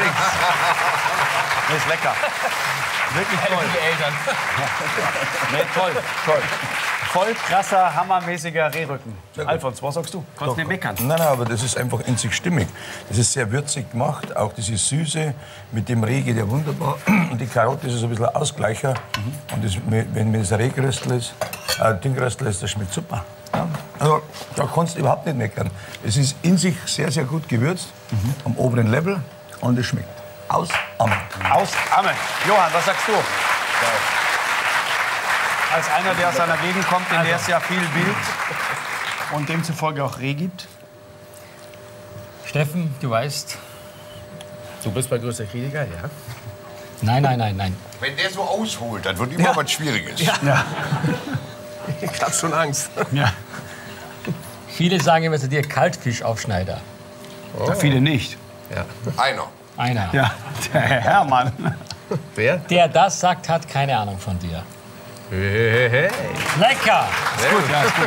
Das ist lecker. Wirklich toll. Eltern. Nee, toll. Voll krasser, hammermäßiger Rehrücken. Alfons, was sagst du? Kannst nicht meckern. Nein, aber das ist einfach in sich stimmig. Das ist sehr würzig gemacht, auch diese Süße mit dem Reh geht ja wunderbar. Und die Karotte ist so ein bisschen ein Ausgleicher. Und das, wenn das Rehgröstel ist, Düngröstel ist, das schmeckt super. Ja. Also da kannst du überhaupt nicht meckern. Es ist in sich sehr, sehr gut gewürzt, am oberen Level und es schmeckt. Aus Ammen. Aus Ammen. Johann, was sagst du? Als einer, der aus einer Gegend kommt, in der es ja viel Wild und demzufolge auch Reh gibt. Steffen, du weißt. Du bist mein größter Kritiker, ja? Nein. Wenn der so ausholt, dann wird immer was Schwieriges. Ich hab schon Angst. Viele sagen immer zu dir Kaltfischaufschneider. Viele nicht. Ja. Einer. Ja, der Herr Herrmann. Wer? Der das sagt, hat keine Ahnung von dir. Hey. Lecker! Ist gut, ja, ist gut.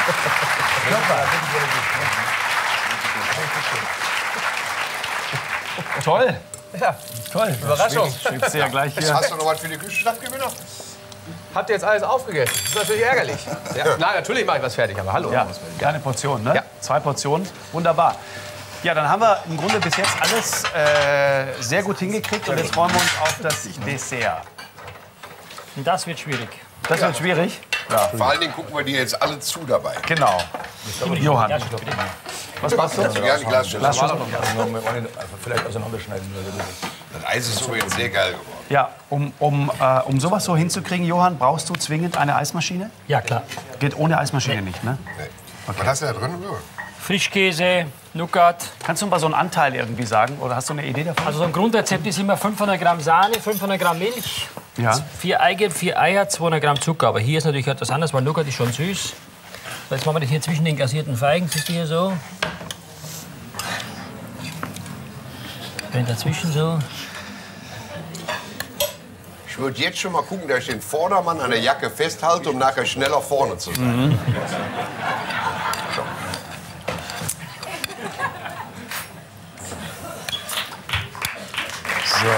Toll. Ja, Toll. Überraschung. Schwebst du ja gleich hier. Hast du noch was für die Küchenschlachtgewinner? Habt ihr jetzt alles aufgegessen? Das ist natürlich ärgerlich. Ja. Nein, natürlich mache ich was fertig, aber hallo. Ja, kleine Portion, ne? Ja. 2 Portionen. Wunderbar. Ja, dann haben wir im Grunde bis jetzt alles sehr gut hingekriegt. Und jetzt freuen wir uns auf das Dessert. Und das wird schwierig. Das wird schwierig. Vor allen Dingen gucken wir dir jetzt alle zu dabei. Genau. Johann, was machst du? Ja, die Glasschüssel. Vielleicht auseinanderschneiden. Das Eis ist so jetzt sehr geil geworden. Ja, um sowas so hinzukriegen, Johann, brauchst du zwingend eine Eismaschine? Ja, klar. Geht ohne Eismaschine nicht, ne? Was hast du da drin? Frischkäse, Nougat. Kannst du mal so einen Anteil irgendwie sagen? Oder hast du eine Idee davon? Also so ein Grundrezept ist immer 500 Gramm Sahne, 500 Gramm Milch, Ja. 4 Eigelb, 4 Eier, 200 Gramm Zucker. Aber hier ist natürlich etwas anderes, weil Nougat ist schon süß. So, jetzt machen wir das hier zwischen den glasierten Feigen. Siehst du hier so? Wenn dazwischen so. Ich würde jetzt schon mal gucken, dass ich den Vordermann an der Jacke festhalte, um nachher schneller vorne zu sein. So.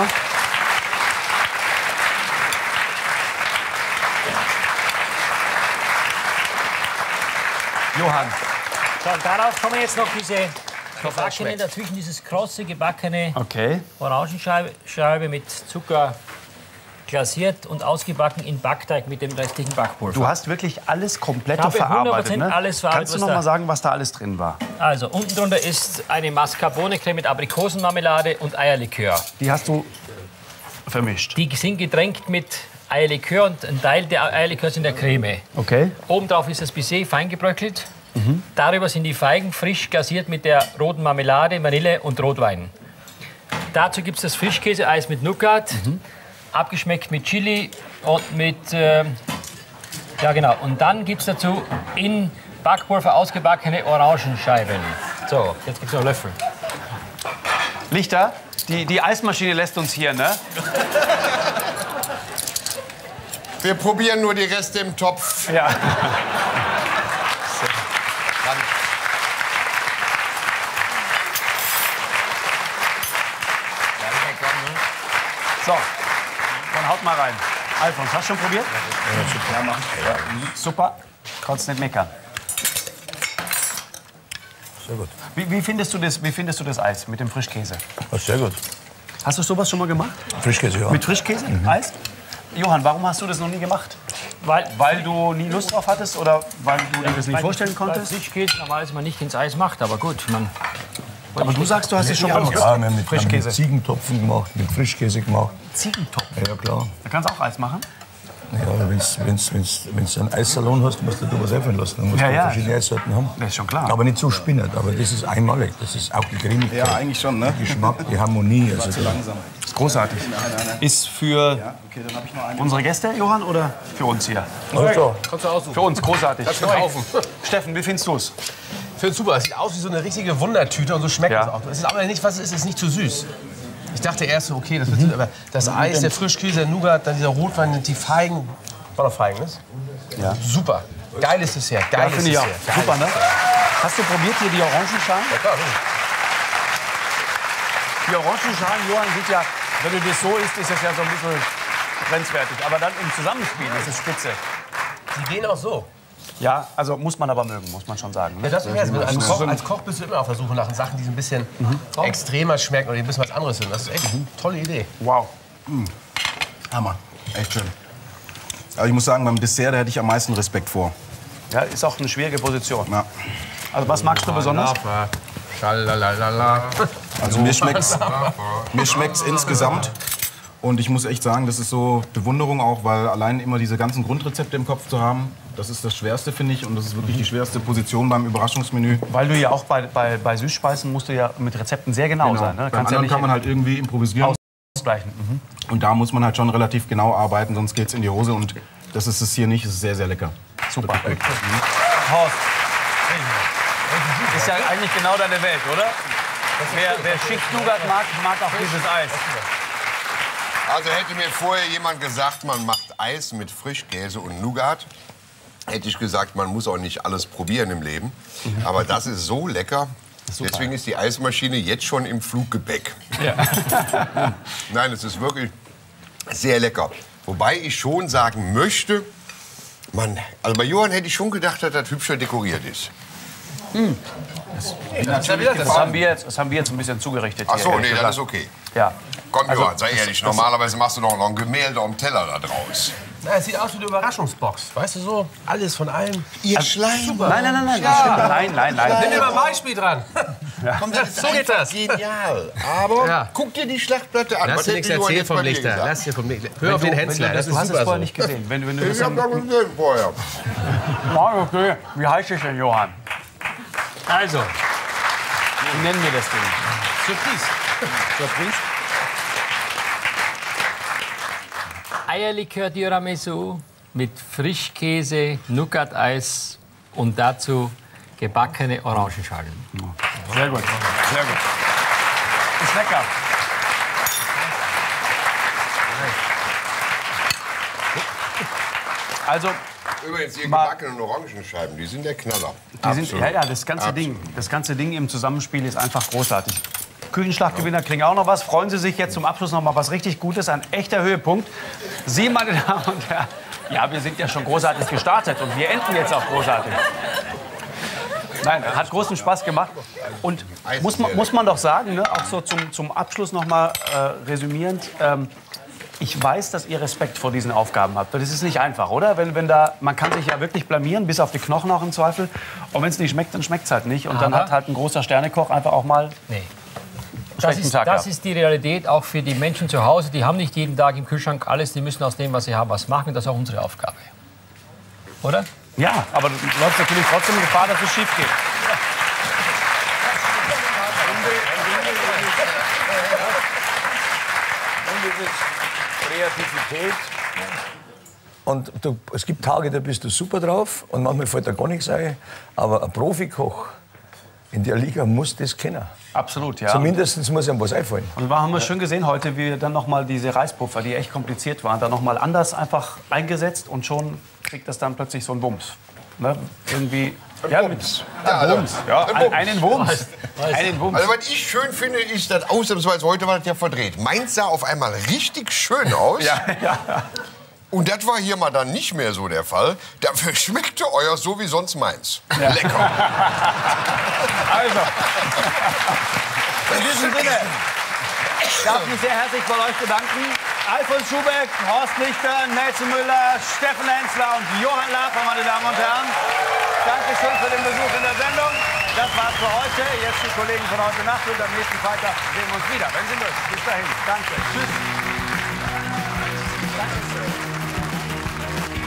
Johann, So, und darauf kommen jetzt noch diese gebackene, dazwischen dieses krosse gebackene okay. Orangenscheibe mit Zucker glasiert und ausgebacken in Backteig mit dem restlichen Backpulver. Du hast wirklich alles komplett Ich habe verarbeitet, 100% ne? alles verarbeitet, Kannst du was noch da- mal sagen, was da alles drin war? Also, unten drunter ist eine Mascarpone-Creme mit Aprikosenmarmelade und Eierlikör. Die hast du vermischt. Die sind getränkt mit Eierlikör und ein Teil der Eierlikör ist in der Creme. Okay. Obendrauf ist das Baiser fein gebröckelt. Darüber sind die Feigen frisch glasiert mit der roten Marmelade, Vanille und Rotwein. Dazu gibt es das Frischkäseeis mit Nougat, abgeschmeckt mit Chili und mit... ja, genau. Und dann gibt es dazu in Backpulver ausgebackene Orangenscheiben. So, jetzt gibt es noch Löffel. Lichter, die Eismaschine lässt uns hier, ne? Wir probieren nur die Reste im Topf. Ja. So, dann haut mal rein. Alfons, hast du schon probiert? Ja, mach ich. Super, kannst nicht meckern. Sehr gut. Wie findest du das Eis mit dem Frischkäse? Sehr gut. Hast du sowas schon mal gemacht? Frischkäse, ja. Mit Frischkäse? Eis? Johann, warum hast du das noch nie gemacht? Weil du nie Lust drauf hattest oder weil du dir das nicht vorstellen konntest? Frischkäse normalerweise man nicht ins Eis macht, aber gut. Aber du sagst, du hast es schon mal Ja, gemacht. wir haben mit Frischkäse. Ziegentopfen gemacht, mit Frischkäse gemacht. Ziegentopf. Ja, klar. Da kannst du auch Eis machen. Ja, wenn du einen Eissalon hast, musst du dir was einfallen lassen. Dann musst Ja, du ja. verschiedene Eissorten haben. Das ist schon klar. Aber nicht so spinnend. Aber das ist einmalig. Das ist auch die Cremigkeit, Ja, eigentlich schon, ne? der Geschmack, die Harmonie. Also Zu langsam. Das ist großartig. Ist für Okay, dann habe ich noch eine. unsere Gäste, Johann, oder für uns hier? Also, Kannst du aussuchen. Für uns, großartig. Das wir kaufen. Steffen, wie findest du es? Ich finde es super. Es sieht aus wie so eine richtige Wundertüte und so schmeckt Ja. es auch. Es ist aber nicht, was es ist, es ist nicht zu süß. Ich dachte erst so, okay, das wird süß, aber das Eis, der Frischkäse, der Nougat, dann dieser Rotwein, die Feigen. War doch Feigen, ne? Ja. Super. Geiles Dessert. Ja, Geiles finde ich auch. Dessert. Super, ne? Hast du probiert hier die Orangenschalen? Ja, klar. Die Orangenschalen, Johann, sieht ja, wenn du das so isst, ist das ja so ein bisschen grenzwertig. Aber dann im Zusammenspiel, das ist spitze. Die gehen auch so. Ja, also muss man aber mögen, muss man schon sagen. Ja, Ne? das als Koch bist du immer auf der Suche nach Sachen, die so ein bisschen extremer schmecken oder die ein bisschen was anderes sind. Das ist echt eine tolle Idee. Wow. Hammer. Echt schön. Aber ich muss sagen, beim Dessert, da hätte ich am meisten Respekt vor. Ja, ist auch eine schwierige Position. Ja. Also was magst du besonders? Schalalala. Also mir schmeckt's insgesamt. Und ich muss echt sagen, das ist so Bewunderung auch, weil allein immer diese ganzen Grundrezepte im Kopf zu haben, das ist das Schwerste, finde ich. Und das ist wirklich die schwerste Position beim Überraschungsmenü. Weil du ja auch bei Süßspeisen musst du ja mit Rezepten sehr genau sein. Ne? Beim anderen kann man halt irgendwie improvisieren. Ausgleichen. Und da muss man halt schon relativ genau arbeiten, sonst geht's in die Hose. Und das ist es hier nicht. Es ist sehr, sehr lecker. Super. Horst. Ist ja eigentlich genau deine Welt, oder? Wer Schicht-Nougat mag, mag auch dieses Eis. Also hätte mir vorher jemand gesagt, man macht Eis mit Frischkäse und Nougat, hätte ich gesagt, man muss auch nicht alles probieren im Leben. Aber das ist so lecker. Deswegen ist die Eismaschine jetzt schon im Fluggepäck. Ja. Nein, es ist wirklich sehr lecker. Wobei ich schon sagen möchte, also bei Johann hätte ich schon gedacht, dass das hübscher dekoriert ist. Das haben wir jetzt ein bisschen zugerichtet. Ach so, hier, nee, ehrlich das ist gesagt. okay. Ja. Komm, Johann, sei ehrlich, normalerweise machst du doch noch ein Gemälde am Teller da draus. Na, es sieht aus wie eine Überraschungsbox. Weißt du so? Alles von allem. Ihr Schleim. Nein, das stimmt. Nein. Nimm dir mal ein Beispiel dran. Komm, das ist So geht das. genial. Aber Ja. guck dir die Schlachtplatte an. Lass Was dir hätte nichts Johann erzählen jetzt vom bei mir Lichter. gesagt? Lass dir vom Lichter. Hör auf den Hensler. Das Du ist hast es super vorher so. nicht gesehen. Wenn du Ich das hab doch gesehen vorher. Ja, okay. Wie heißt es denn, Johann? Also, wie nennen wir das Ding? Surprise. Surprise? Eierlikör Tiramisu mit Frischkäse, Nougat-Eis und dazu gebackene Orangenschalen. Sehr gut, sehr gut. Ist lecker. Also, Übrigens, die gebackenen Orangenscheiben, die sind der Knaller. die sind, ja, das ganze Ding im Zusammenspiel ist einfach großartig. Küchenschlachtgewinner kriegen auch noch was. Freuen Sie sich jetzt zum Abschluss noch mal was richtig Gutes, ein echter Höhepunkt. Sie, meine Damen und Herren, ja, wir sind ja schon großartig gestartet und wir enden jetzt auch großartig. Nein, hat großen Spaß gemacht. Und muss man doch sagen, ne, auch so zum Abschluss noch mal resümierend, ich weiß, dass ihr Respekt vor diesen Aufgaben habt. Das ist nicht einfach, oder? Man kann sich ja wirklich blamieren, bis auf die Knochen auch im Zweifel. Und wenn es nicht schmeckt, dann schmeckt es halt nicht. Und dann Aber- hat halt ein großer Sternekoch einfach auch mal Nee. einen Das schlechten ist, Tag das gehabt. ist die Realität auch für die Menschen zu Hause. Die haben nicht jeden Tag im Kühlschrank alles. Die müssen aus dem, was sie haben, was machen. Das ist auch unsere Aufgabe. Oder? Ja, aber du läufst natürlich trotzdem Gefahr, dass es schief geht. Kreativität. Und es gibt Tage, da bist du super drauf und manchmal fällt da gar nichts ein. Aber ein Profikoch in der Liga muss das kennen. Absolut, ja. Zumindest muss ihm was einfallen. Und wir haben wir schön gesehen heute, wie wir dann noch mal diese Reispuffer, die echt kompliziert waren, dann noch mal anders einfach eingesetzt und schon kriegt das dann plötzlich so einen Wumms. Ne? Irgendwie. Ja, Wumms. Wumms. Ja, einen Wumms. Einen Wumms. Also, was ich schön finde, ist, dass ausnahmsweise heute war das ja verdreht. Meins sah auf einmal richtig schön aus. Ja. Und das war hier mal dann nicht mehr so der Fall. Dafür schmeckte euer so wie sonst meins. Lecker. Also, in diesem Sinne, ich darf mich sehr herzlich bei euch bedanken. Alfons Schubeck, Horst Lichter, Nelson Müller, Steffen Hensler und Johann Lafer, meine Damen und Herren. Dankeschön für den Besuch in der Sendung. Das war's für heute. Jetzt die Kollegen von heute Nacht und am nächsten Freitag sehen wir uns wieder, wenn Sie möchten. Bis dahin. Danke. Tschüss. Dankeschön.